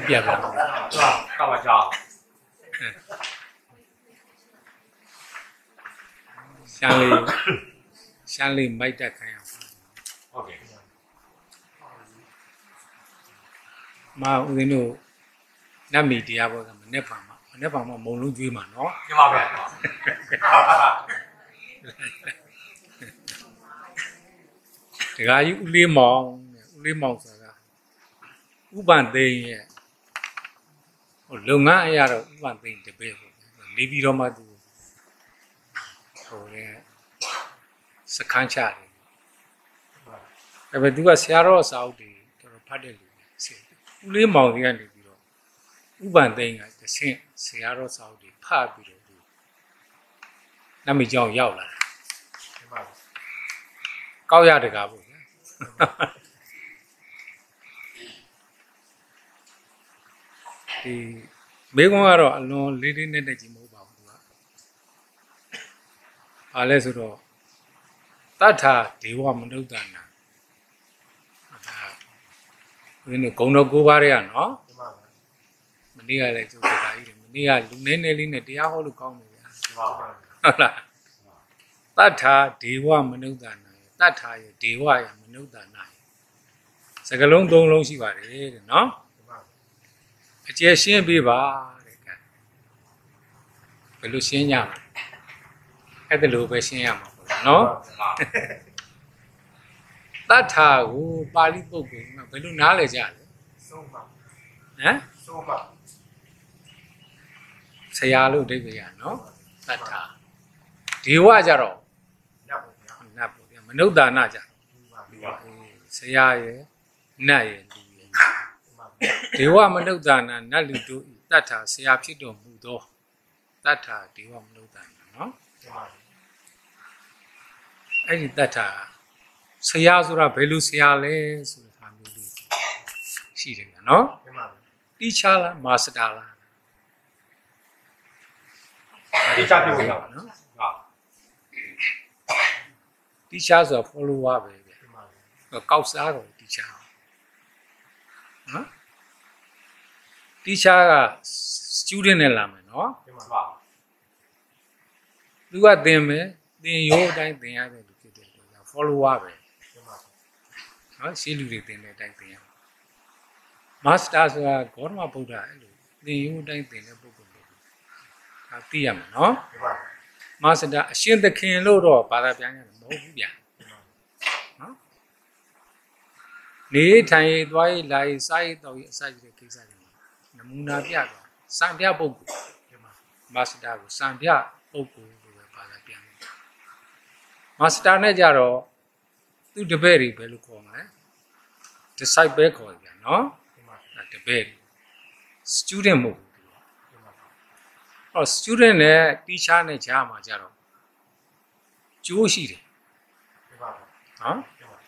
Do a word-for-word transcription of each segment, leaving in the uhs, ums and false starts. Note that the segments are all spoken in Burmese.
ပြတ်သွားကပါကြောင်းရှမ်းလေးရှမ်းလေးမိုက်တက်ခိုင်းအောင်ဟုတ်ကဲ့မဦးဇင်းတို့နတ်မီတရားဘောကမနဲ့ပါမှာမနဲ့ပါမှာမုံလုံးကျွေးမှာနော်ပြပါဗျာတခါကြီးဦးလေးမောင်ဦးလေးမောင်ဆိုတာဥပန်သိန်းရဲ့ဟိုလုပ်ငန်းအရာတော့ဥပန်သိန်းတပည့်ပေါ့နေပြီးတော့မှသူဟိုလေစခန်းချတယ်အဲ့ပဲသူကဆရာတော်စာအုပ်တွေတော်တော်ဖတ်တယ်လူဦးလေးမောင်ကြီးကနေပြီးတော့ဥပန်သိန်းကတဆင့်ဆရာတော်စာအုပ်တွေဖတ်ပြီးတော့သူနတ်မီကျောင်းရောက်လာတယ်ကောက်ရတကားပေါ့ဗျာဒီမေကွန်းကတော့အလွန်လေးလေးနဲ့တက်ကြီးမဟုတ်ပါဘူးသူကဘာလဲဆိုတော့တတ္ထာဒေဝမနုဿာနာဒါဘယ်နဲ့ဂုံတော်ကိုးပါးတွေကနော်မနေ့ကလည်းကျုပ်တရားကြီးတယ်မနေ့ကလူနည်းနည်းလေးနဲ့တရားဟောလို့ကောင်းတယ်ဗျာဟုတ်လားတတ္ထာဒေဝမနုဿာနာတတ္ထာရဲ့ဒေဝရဲ့မနုဿာနာစကလုံးသုံးလုံးရှိပါတယ်တဲ့နော်အကျယ်ရှင်းပေးပါတဲ့ကဲဘယ်လိုရှင်းကြမလဲအဲ့ဒါလိုပဲရှင်းရမှာပေါ့နော်တတ္ထာကိုပါဠိပုဂ္ဂိုလ်ကဘယ်လိုနားလည်ကြလဲသုံးပါဟမ်သုံးပါဆရာလို့အဓိပ္ပာယ်ရနော်တတ္ထာဒေဝကြတော့နတ်ပေါ့ဗျာနတ်ပေါ့ဗျာမနုဿာနာကြဆရာရဲ့နတ်ရဲ့လူရဲ့ဒေဝမနုဿာနာနတ်လူတို့တတ္ထာဆရာဖြစ်တော်မူသောတတ္ထာဒေဝမနုဿာနာနော်အဲ့ဒီတတ္ထာဆရာဆိုတာဘယ်လိုဆရာလဲဆိုတာမျိုးလေးရှိတယ်ဗျာနော်တိချလားမာစတာလားတိချပြောရပါနော်ဟာတိချဆိုတာ follower ပဲဗျာကောက်စားတော့တိချနော်တိချက student နဲ့လာမယ်နော်သူကသင်မယ်သင်ရိုးအတိုင်းသင်ရတယ်လို့ဖြစ်တယ်လို့ follower ပဲနော်ရှင်းလူတွေသင်တဲ့အတိုင်းသင်ရမှာ master ဆိုတာဂေါတမဗုဒ္ဓအဲ့လိုသင်ရိုးအတိုင်းသင်တဲ့ပုဂ္ဂိုလ်ပေါ့ဒါသိရမှာနော် master အရှင်သခင်လို့တော့ဘာသာပြန်ရတယ်မဟုတ်ဘူးဗျာနော်နေထိုင်သွားရေးလာရေးစားရေးတောက်ရေးအစရှိတဲ့ကိစ္စတွေနမူနာပြတော့စံပြပုဂ္ဂိုလ်ဒီမှာ master ကိုစံပြပုဂ္ဂိုလ်လို့ပဲဘာသာပြန်တယ် master နဲ့ကြတော့သူတပည့်တွေဘယ်လိုခေါ်မလဲ disciple ခေါ်ကြနော်တပည့် student မဟုတ်ဘူးအော် student နဲ့ teacher နဲ့ကြားမှာကြတော့ကျိုးရှိတယ်နော်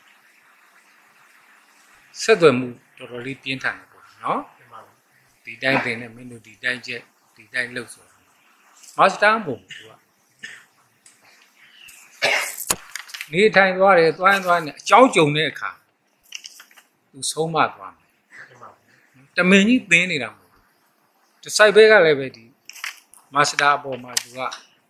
ဆက်သွယ်မှုတော်တော်လေးပြင်းထန်တယ်ပေါ့နော်ဒီတိုင်းသင်နဲ့မင်းတို့ဒီတိုင်းချက်ဒီတိုင်းလှုပ်ဆိုတာ master မဟုတ်ဘူးသူကနေထိုင်သွားတယ်သွားရင်သွားနေအကြောင်းကြုံတဲ့အခါသူဆုံးမသွားမယ်တမင်ကြီးသင်နေတာမဟုတ်ဘူးဒီစိုက်ဘဲကလည်းပဲဒီမာစတာအပေါ်မှာသူက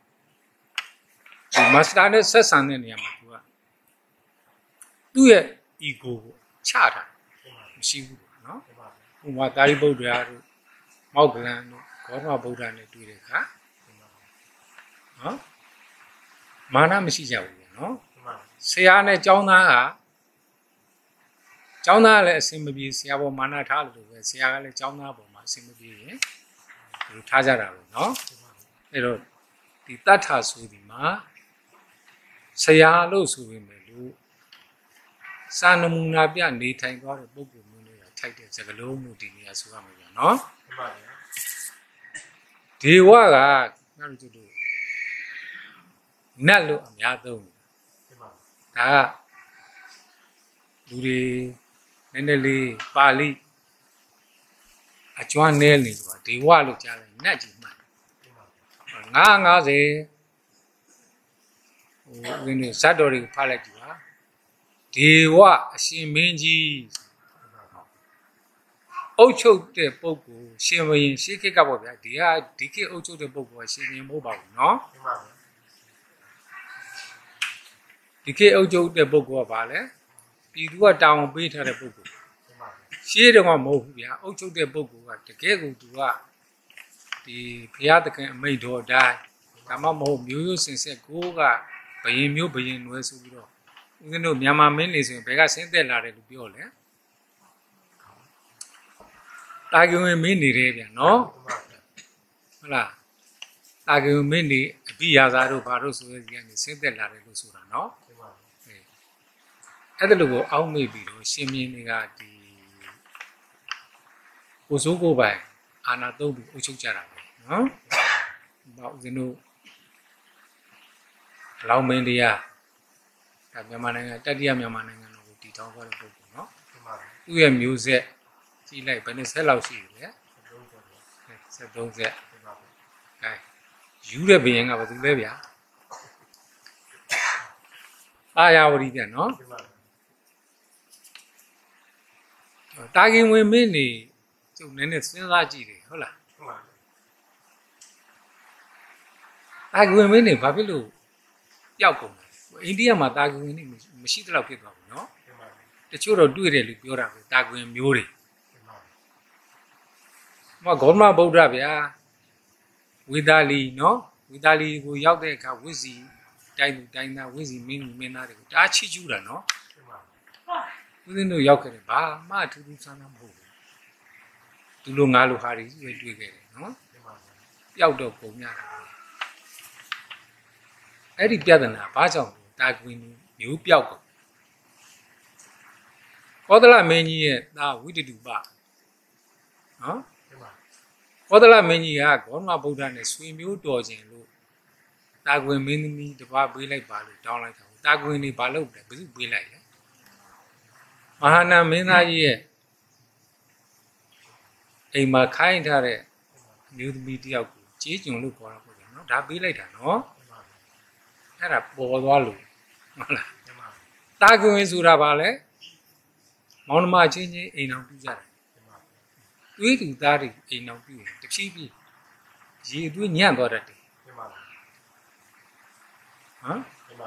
ဒီမာစတာနဲ့ဆက်ဆံတဲ့နေရာမှာသူကသူ့ရဲ့ ego ကိုချတာမရှိဘူးနော်ဥပမာတာရိပုတ္တရာတို့မောက္ကလန်တို့ဂေါတမဗုဒ္ဓနဲ့တွေ့တဲ့အခါနော်မာနမရှိကြဘူးနော်ဆရာနဲ့ကျောင်းသားကကျောင်းသားကလည်းအစင်မပြေဆရာပေါ်မာနထားလို့ပဲဆရာကလည်းကျောင်းသားပေါ်မှာအစင်မပြေရင်ဒီလိုထားကြတာပဲเนาะအဲ့တော့ဒီတတ္ထာဆိုဒီမှာဆရာလို့ဆိုပေမဲ့လို့စာနမူနာပြနေထိုင်သွားတဲ့ပုဂ္ဂိုလ်မျိုးတွေကထိုက်တဲ့စကားလုံးမျိုးဒီနေရာဆိုရမှာဗျာเนาะမှန်ပါဗျာဒေဝကငါတို့တို့နတ်လို့အများသုံးဒါကလူတွေနည်းနည်းလေးပါဠိအကျွမ်းနဲနေဆိုတာဒေဝလို့ကြားလိုက်နတ်ကြီးမှန်ငါးငါးဆယ်ဟိုဦးဇင်းတို့ဇတ်တော်တွေကိုဖတ်လိုက်ကြည့်ပါဒေဝအရှင်မင်းကြီးအုတ်ချုပ်တဲ့ပုဂ္ဂိုလ်ရှင်ဘရင်ရှေးခေတ်ကပေါ့ဗျာဒီကဒီခေတ်အုတ်ချုပ်တဲ့ပုဂ္ဂိုလ်ကရှင်ဘရင်မဟုတ်ပါဘူးနော်ဒီခေတ်အုတ်ချုပ်တဲ့ပုဂ္ဂိုလ်ကဘာလဲပြည်သူကတောင်းပေးထားတဲ့ပုဂ္ဂိုလ်ရှေးတော့မဟုတ်ဘူးဗျာအုတ်ချုပ်တဲ့ပုဂ္ဂိုလ်ကတကယ်ကိုသူကဒီဘုရားသခင်အမိန့်တော်တိုင်းဒါမှမဟုတ်မျိုးရိုးစင်ဆက်ကိုကဘယင်မျိုးဘယင်နွယ်ဆိုပြီးတော့ဦးဇင်းတို့မြန်မာမင်းနေဆိုရင်ဘယ်ကဆင်းသက်လာတယ်လို့ပြောလဲတာဂိဝင်မင်းနေတယ်ဗျာနော်ဟုတ်လားတာဂိဝင်မင်းနေအပိယာသာတို့ဘာတို့ဆိုတဲ့ဒီကနေဆင်းသက်လာတယ်လို့ဆိုတာနော်အဲ့ဒါလို့ကိုအောက်မေ့ပြီးတော့ရှင်မင်းတွေကဒီကိုစိုးကိုပိုင်အာနာသုံးပြီးအုပ်ချုပ်ကြတာပဲနော်ဘာဦးဇင်းတို့လောင်မင်းတရားဒါမြန်မာနိုင်ငံတတိယမြန်မာနိုင်ငံတော်ကိုတည်ထောင်ခဲ့တဲ့ပုဂ္ဂိုလ်နော်သူ့ရဲ့မျိုးဆက်ကြည့်လိုက်ဘယ်နှစ်ဆက်လောက်ရှိလဲဆက်သုံးဆက်အဲယူတဲ့ဘယင်ကဘာသူလဲဗျာအာယာဝတီပြန်နော်တာဂင်ဝင်မင်းနေကျုပ်နည်းနည်းစဉ်းစားကြည့်တယ်ဟုတ်လားတာဂင်ဝင်မင်းနေဘာဖြစ်လို့ပျောက်ကုန်လဲအိန္ဒိယမှာတာဂင်ဝင်နေမရှိတဲ့လောက်ဖြစ်သွားဘူးနော်တချို့တော့တွေ့တယ်လို့ပြောတာပဲတာဂင်မျိုးတွေမဂေါရမဗုဒ္ဓဗျာဝေသာလီနော်ဝေသာလီကိုရောက်တဲ့အခါဝိဇီတိုင်းသူတိုင်းသားဝိဇီမင်းမင်းသားတွေကိုတားချီကျူးတာနော်ဦးဇင်းတို့ရောက်ခဲ့တယ်ဘာမှထူးထူးဆန်းဆန်းမဟုတ်ဘူးသူလိုငါလိုဟာတွေတွေ့တွေ့ခဲ့တယ်နော်ပျောက်တော့ပုံများတာအဲ့ဒီပြဿနာဘာကြောင့်တာကွင်းမျိုးပျောက်ကုန်ကောသလမင်းကြီးရဲ့သားဝိတ္တုပနော်ကောသလမင်းကြီးကဂေါရမဗုဒ္ဓနဲ့ဆွေမျိုးတော်ခြင်းလို့တာကွင်မင်းသမီးတပါးပေးလိုက်ပါလို့တောင်းလိုက်တာတာကွင်နေဘာလုပ်လဲဘယ်သူပေးလိုက်လဲမဟာနာမင်းသားကြီးရဲ့အိမ်မှာခိုင်းထားတဲ့မျိုးသမီးတယောက်ကိုကြေးကျွန်လို့ခေါ်တာပေါ့ဗျာနော်ဒါပေးလိုက်တာနော်အဲ့ဒါပေါ်သွားလို့ဟုတ်လားတာကွင်ဆိုတာဘာလဲမောင်နှမချင်းချင်းအိမ်အောင်ပြုကြတယ်သွေးသူသားတွေအိမ်အောင်ပြုရင်တဖြည်းဖြည်းရေသွေးညံ့သွားတတ်တယ်ဟမ်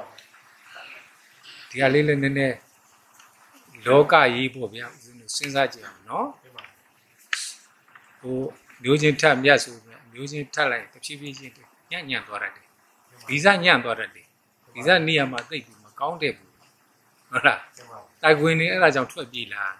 ဒီကလေးလည်းနည်းနည်းလောကရေးပေါ့ဗျာဦးဇင်းတို့စဉ်းစားကြည့်အောင်နော်ဟိုမျိုးချင်းထပ်မြတ်ဆိုပြီးမျိုးချင်းထပ်လိုက်တဖြည်းဖြည်းချင်းညံ့ညံ့သွားတတ်တယ်ဗီဇညံ့သွားတတ်တယ်ဗီဇနေရာမှာသိပ်ပြီးမကောင်းတဲ့ဘူးဟုတ်လားတိုက်ခွင်နေအဲ့ဒါကြောင့်ထွက်ပြေးလာ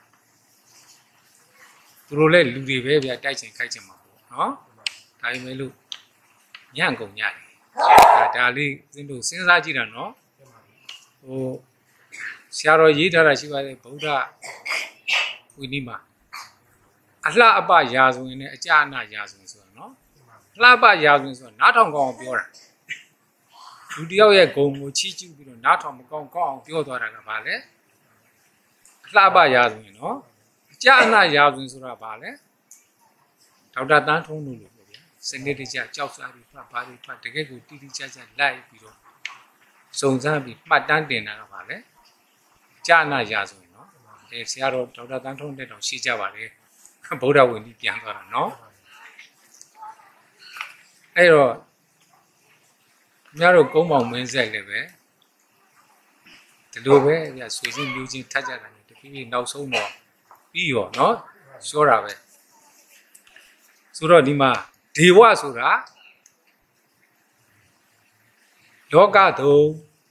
သူတို့လည်းလူတွေပဲဗျာတိုက်ချင်ခိုက်ချင်မှာပေါ့နော်ဒါပေမဲ့လို့ညံ့ကုန်ညတယ်ဒါဒါလေးသင်တို့စဉ်းစားကြည့်တာနော်ဟိုဆရာတော်ရေးထားတာရှိပါတယ်ဗုဒ္ဓဝိနည်းမှာအလှအပရာဇဝင်နဲ့အကြအနရာဇဝင်ဆိုတာနော်အလှအပရာဇဝင်ဆိုတာနားထောင်ကောင်းအောင်ပြောတာလူတယောက်ရဲ့ဂုံကိုချီးကျူးပြီးတော့နားထောင်မကောင်းကောင်းအောင်ပြောသွားတာကဘာလဲအလှအပရာဇဝင်နော်အကြအနရာဇဝင်ဆိုတာဘာလဲဒေါက်တာတန်းထုံးလို့လို့ပြောဗျာစနစ်တကျကြောက်စားပြီးဖတ်ပါပြီးဖတ်တကယ်ကိုတိတိကျကျလိုက်ပြီးတော့စုံစမ်းပြီးမှတ်တမ်းတင်တာကဘာလဲအကြအနရာဇဝင်နော်အဲဆရာတော်ဒေါက်တာတန်းထုံးတဲ့တောင်ရှိကြပါတယ်ဗုဒ္ဓဝင်ပြီးပြန်သွားတာနော်အဲ့တော့များတို့ကုန်းပေါင်မင်းဆက်လည်းပဲဒီလိုပဲဗျာဆွေချင်းမျိုးချင်းထပ်ကြတာတဖြည်းဖြည်းနောက်ဆုံးတော့ပြီးရောနော်ပြောတာပဲဆိုတော့ဒီမှာဒေဝဆိုတာလောကသုံး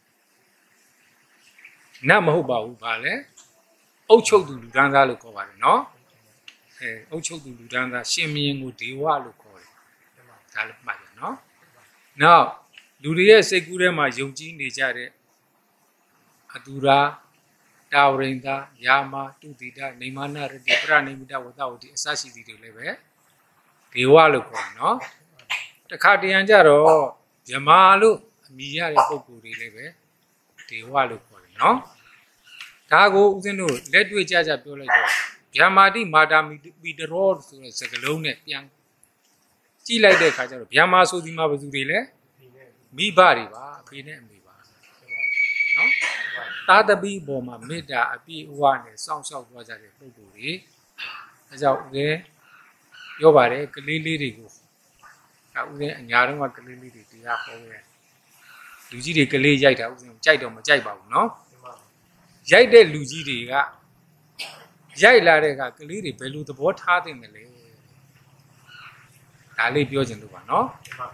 နတ်မဟုတ်ပါဘူးဗာလဲအုတ်ချုပ်သူလူဒန်းသားလို့ခေါ်ပါတယ်နော်အဲအုတ်ချုပ်သူလူဒန်းသားရှင်မင်းကိုဒေဝလို့ခေါ်တယ်ဒါလည်းမှတ်ရနော်နောက်လူတွေရဲ့စိတ်ကူးထဲမှာယုံကြည်နေကြတဲ့အတူရာတာဝရိန်သာယာမတုတိတနေမနာရတိပရနိမိတဝတ္တဝတိအစရှိသည်တွေလည်းပဲဒေဝလို့ခေါ်တယ်နော်တခါတရံကြတော့မြမာလို့အမိရတဲ့ပုံကိုယ်တွေလည်းပဲဒေဝလို့ခေါ်တယ်နော်ဒါကိုဦးဇင်းတို့လက်တွေ့ကြကြပြောလိုက်တော့ဗျာမာတိမာတာမီပီတရောဆိုတဲ့စကားလုံးနဲ့ပြန်ကြည့်လိုက်တဲ့အခါကျတော့ဗျာမာဆိုဒီမှာဘယ်သူတွေလဲမိဘတွေပါအဖေနဲ့အမေပါနော်သာသပိပေါ်မှာမေတ္တာအပြည့်အဝနဲ့စောင့်ရှောက်သွားကြတဲ့ပုဂ္ဂိုလ်တွေအဲကြောင့်ဦးလေးပြောပါတယ်ကလေးလေးတွေကိုအဲဦးလေးအညာတော့ကကလေးလေးတွေတရားဟောခဲ့လူကြီးတွေကလေးရိုက်တာဦးလေးကြိုက်တော့မကြိုက်ပါဘူးနော်ရိုက်တဲ့လူကြီးတွေကရိုက်လာတဲ့ကကလေးတွေဘယ်လိုသဘောထားသင့်တယ်လဲဒါလေးပြောချင်လို့ပါနော်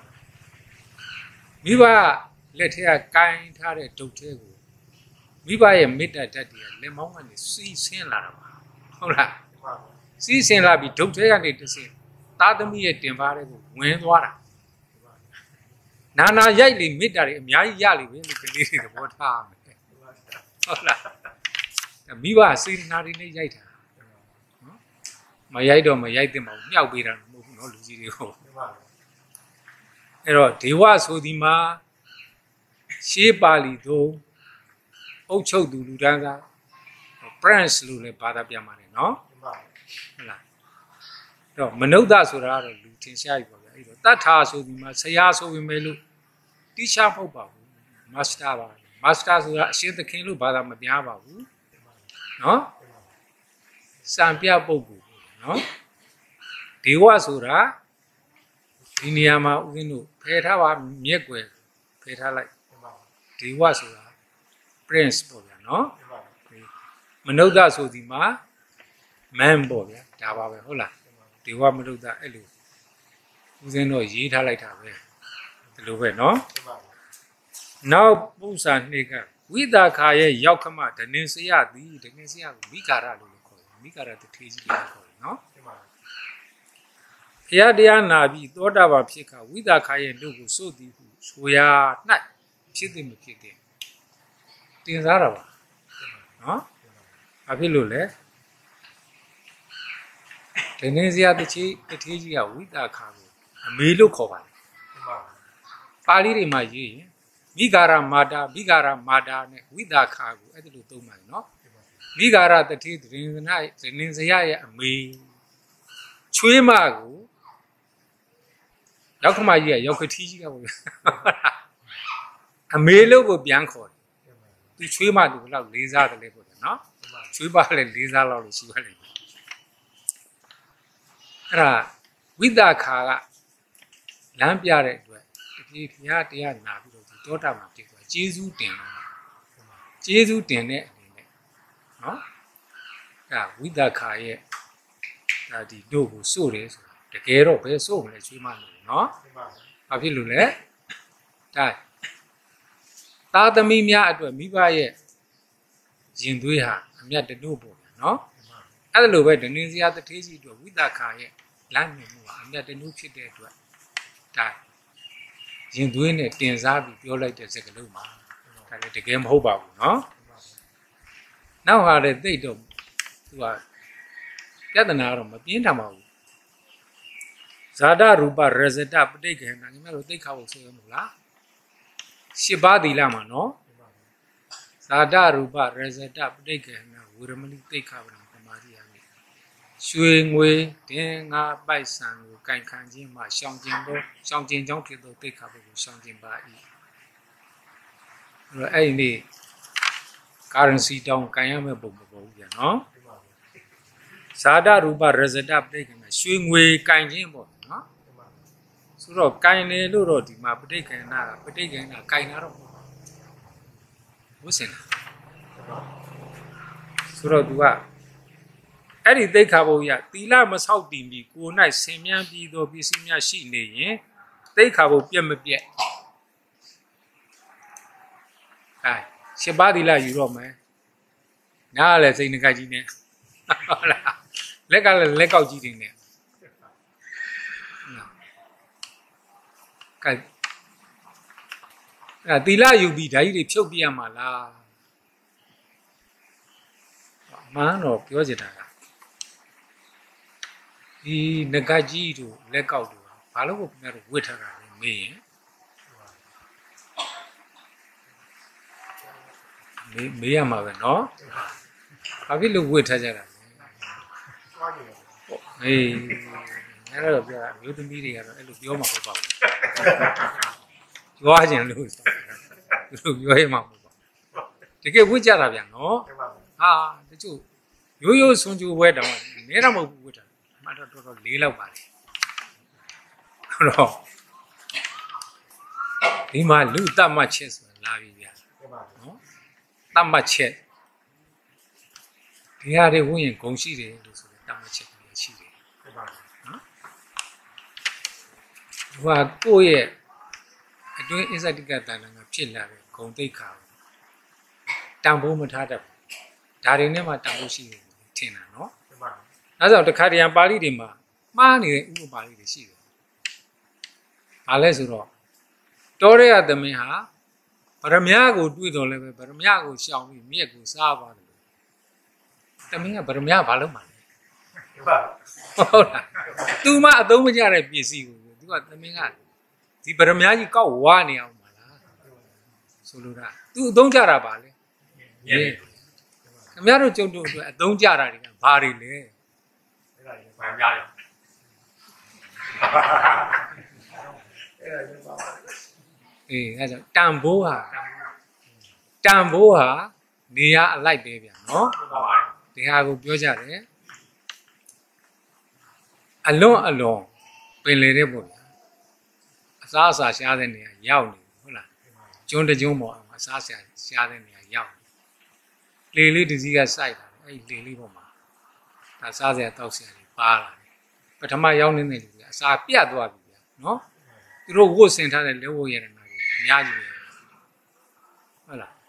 မိဘလက်ထက်ကကိုင်းထားတဲ့ဒုတ်ထဲကိုမိဘရဲ့မေတ္တာဓာတ်တွေကလက်မောင်းကနေစီးဆင်းလာတာပါဟုတ်လားစီးဆင်းလာပြီးဒုတ်ထဲကနေတဆင့်သားသမီးရဲ့တင်ပါတဲ့ကိုဝင်သွားတာနာနာရိုက်လေမေတ္တာတွေအများကြီးရလိမ့်မယ်လို့ကလေးတွေသဘောထားမယ်ဟုတ်လားမိဘစေတနာတွေနဲ့ရိုက်တာနော်မရိုက်တော့မရိုက်သင့်ပါဘူးမြောက်ပေးတာမဟုတ်ဘူးနော်လူကြီးတွေကိုအဲ့တော့ဒေဝဆိုဒီမှာရှေးပါဠိသို့အုတ်ချုပ်သူလူတန်းစား prince လို့လည်းဘာသာပြန်ပါတယ်နော်ဟုတ်လားတော့မနုဿဆိုတာကတော့လူထင်ရှားပြီပေါ့ဗျာအဲ့တော့တတ်ထာဆိုဒီမှာဆရာဆိုဝင်မယ်လို့တိချမဟုတ်ပါဘူး master ပါ master ဆိုတာအရှင်သခင်လို့ဘာသာမပြားပါဘူးနော်စံပြပုဂ္ဂိုလ်နော်ဒေဝဆိုတာဒီနေရာမှာဦးဇင်းတို့ဖယ်ထားပါမြက်ွယ်ဖယ်ထားလိုက်ဒေဝဆိုတာ prince ပေါ့ဗျာနော်မနုဿဆိုဒီမှာ man ပေါ့ဗျာဒါပါပဲဟုတ်လားဒေဝမနုဿအဲ့လိုဦးဇင်းတို့ရေးထားလိုက်တာပဲဒီလိုပဲနော်နောက်ပု္ပ္ပာနှစ်ကဝိသခာရဲ့ရောက်ခမဒနင်စရသည်ဒနင်စရကိုမိဂါရလို့ခေါ်တယ်မိဂါရတထေကြီးလို့ခေါ်တယ်နော်ဘုရားတရားနာပြီးသောတာပန်ဖြစ်ခါဝိသခာရဲ့လူကိုစိုးသည်ဟုဆိုရာ၌ဖြစ်သည်မဖြစ်သည်တင်စားတာပါနော်ဘာဖြစ်လို့လဲဒနင်စရတထေတထေကြီးကဝိသခာကိုအမေလို့ခေါ်ပါတယ်ပါဠိတွေမှာရေးရင်မိဂါရမာတာမိဂါရမာတာနဲ့ဝိသခာကိုအဲ့ဒါလိုသုံးပါတယ်နော်မိဂါရတတိဒရင်စနာဒရင်စရရဲ့အမေချွေးမကိုရောက်ခမကြီးကရောက်ခထီးကြီးကပေါ့အမေလို့ကိုပြန်ခေါ်တယ်သူချွေးမသူဘယ်လောက်လေးစားတယ်လဲပေါ့နော်ချွေးပါလေလေးစားလောက်လို့ရှိပါလိမ့်မယ်အဲ့ဒါဝိသခာကလမ်းပြတဲ့အတွက်ဒီဘုရားတရားနာပြီးတော့ဒီတောတာမှာဖြစ်သွားကျေးဇူးတင်တော့ကျေးဇူးတင်တဲ့အနေနဲ့နော်ဒါဝိသခာရဲ့ဒါဒီတို့ကိုစိုးတယ်ဆိုတာတကယ်တော့ဘယ်စိုးမလဲချွေးမလို့နော်ဘာဖြစ်လို့လဲဒါသားသမီးများအတွက်မိဘရဲ့ရင်သွေးဟာအမြတ်တနို့ပေါ့နော်အဲ့ဒါလိုပဲဒနင်စရာတထေးကြီးအတွက်ဝိသခာရဲ့လမ်းမြင်မှုဟာအမြတ်တနို့ဖြစ်တဲ့အတွက်ဒါရင်သွေးနဲ့တင်စားပြီးပြောလိုက်တဲ့စကားလုံးမှာဒါလည်းတကယ်မဟုတ်ပါဘူးเนาะနောက်ဟာလည်းသိတော့သူကပြဿနာတော့မပြင်းထန်ပါဘူးဇာတရူပရဇတပဋိက္ခဏညီမတို့သိခါဖို့ဆိုရမို့လားရှစ်ပါးသီလမှာเนาะဇာတရူပရဇတပဋိက္ခဏဝေရမဏိသိခါပရံပမာရိယာမိရွှေငွေတင်ငါပိုက်ဆံကိုကင်ခံခြင်းမှာရှောင်ကျင်သောရှောင်ကျင်ကြောင်းဖြစ်သောသိခါဖို့ကိုရှောင်ကျင်ပါ၏အဲ့တော့အဲ့ဒီနေ့ currency တောင်းကန်ရမယ့်ပုံမပေါ်ဘူးဗျာနော်ဇာတရူပရဇတပဋိက္ခဏရွှေငွေကင်ခြင်းပေါ့နော်ဆိုတော့ကင်လေလို့တော့ဒီမှာပဋိက္ခဏကပဋိက္ခဏကင်တာတော့မဟုတ်ဘူးဘုစင်ဆိုတော့ तू ကအဲ့ဒီသိက္ခာပုဒ်ရသီလမဆောက်တည်ပြီးကိုယ်၌ဆင်မြန်းပြီးသောပစ္စည်းများရှိနေရင်သိက္ခာပုဒ်ပြတ်မပြတ်အဲရှစ်ပါးသီလယူတော့မယ်နားလည်းစိတ်နှကကြီးနဲ့ဟုတ်လားလက်ကလည်းလက်ကောက်ကြီးတွေနဲ့ကဲအဲသီလယူပြီးဓာကြီးတွေဖြုတ်ပြရမှာလားအမှန်တော့ပြောချင်တာကဒီငကကြီးတို့လက်ကောက်တို့ဘာလို့ကိုခင်ဗျားတို့ဝစ်ထားတာလဲမေးရင်မေးမေးရမှာပဲเนาะဘာဖြစ်လို့ဝစ်ထားကြတာလဲအေးအဲ့တော့ပြောတာမျိုးသမီးတွေကတော့အဲ့လိုပြောမှာမဟုတ်ပါဘူးကြွားခြင်းလို့သူတို့ပြောရမှာမဟုတ်ပါဘူးတကယ်ဝစ်ကြတာဗျာเนาะဟာတချို့ရိုးရိုးဆွန်ကျူဝဲတောင်နဲတော့မဟုတ်ဘူးဝစ်တာမှတော့တော်တော်လေးလောက်ပါလေတော့ဒီမှာလူတတ်မှတ်ချက်ဆိုတာလာပြီဗျာနော်တတ်မှတ်ချက်ဒီဟာတွေဝင်ရင်ဂုံရှိတယ်လို့ဆိုတဲ့တတ်မှတ်ချက်တွေရှိတယ်နော်ဟိုကကိုယ့်ရဲ့အတွင်းအစ္ဆတိကတဏ္ဍာကဖြစ်လာတဲ့ဂုံတိတ်ခါတန်ဖိုးမထားတတ်ဘူးဒါတွေနဲ့မှတန်ဖိုးရှိတယ်ထင်တာနော်အဲဒါကြောင့်တခါတရံပါဠိတွေမှာမှားနေတဲ့ဥပပါဠိတွေရှိတယ်ဘာလဲဆိုတော့တောရဲအသမင်းဟာဗရမ ्या ကိုတွေ့တော်လဲပဲဗရမ ्या ကိုရှောင်ပြီးမြက်ကိုစားပါတယ်သမင်းကဗရမ ्या ဘာလုပ်မှာလဲဟုတ်လားသူမှအသုံးမကျတဲ့ပစ္စည်းကိုသူကသမင်းကဒီဗရမ ्या ကြီးကောက်ဝါနေအောင်ပါလားဆိုလိုတာသူအသုံးကျတာပါလေခင်ဗျားတို့ကျုပ်တို့အတွက်အသုံးကျတာတွေကဘာတွေလဲအဲ့ဒါကြီးဗရမ ्या ရောအေးအဲဒါတန်ဖိုးဟာတန်ဖိုးဟာနေရအလိုက်ပဲဗျာနော်ဒီဟာကိုပြောကြတယ်အလွန်အလွန်ပင်လေတဲ့ပေါ့ဗျာအစားအစာရှားတဲ့နေရာရောက်နေဟုတ်လားကျွန်းတကျွန်းပေါ်အောင်အစားအစာရှားတဲ့နေရာရောက်လေလေးတစ်စီးကစိုက်တာအဲ့ဒီလေလေးပေါ်မှာဒါစားစရာတောက်စရာတွေပါလာတယ်ပထမရောက်နေတဲ့လူကအစာပြတ်သွားပြီဗျာနော်သူတို့ဝတ်ဆင်ထားတဲ့လက်ဝတ်ရတနာတွေအများကြီးပဲဟုတ်လား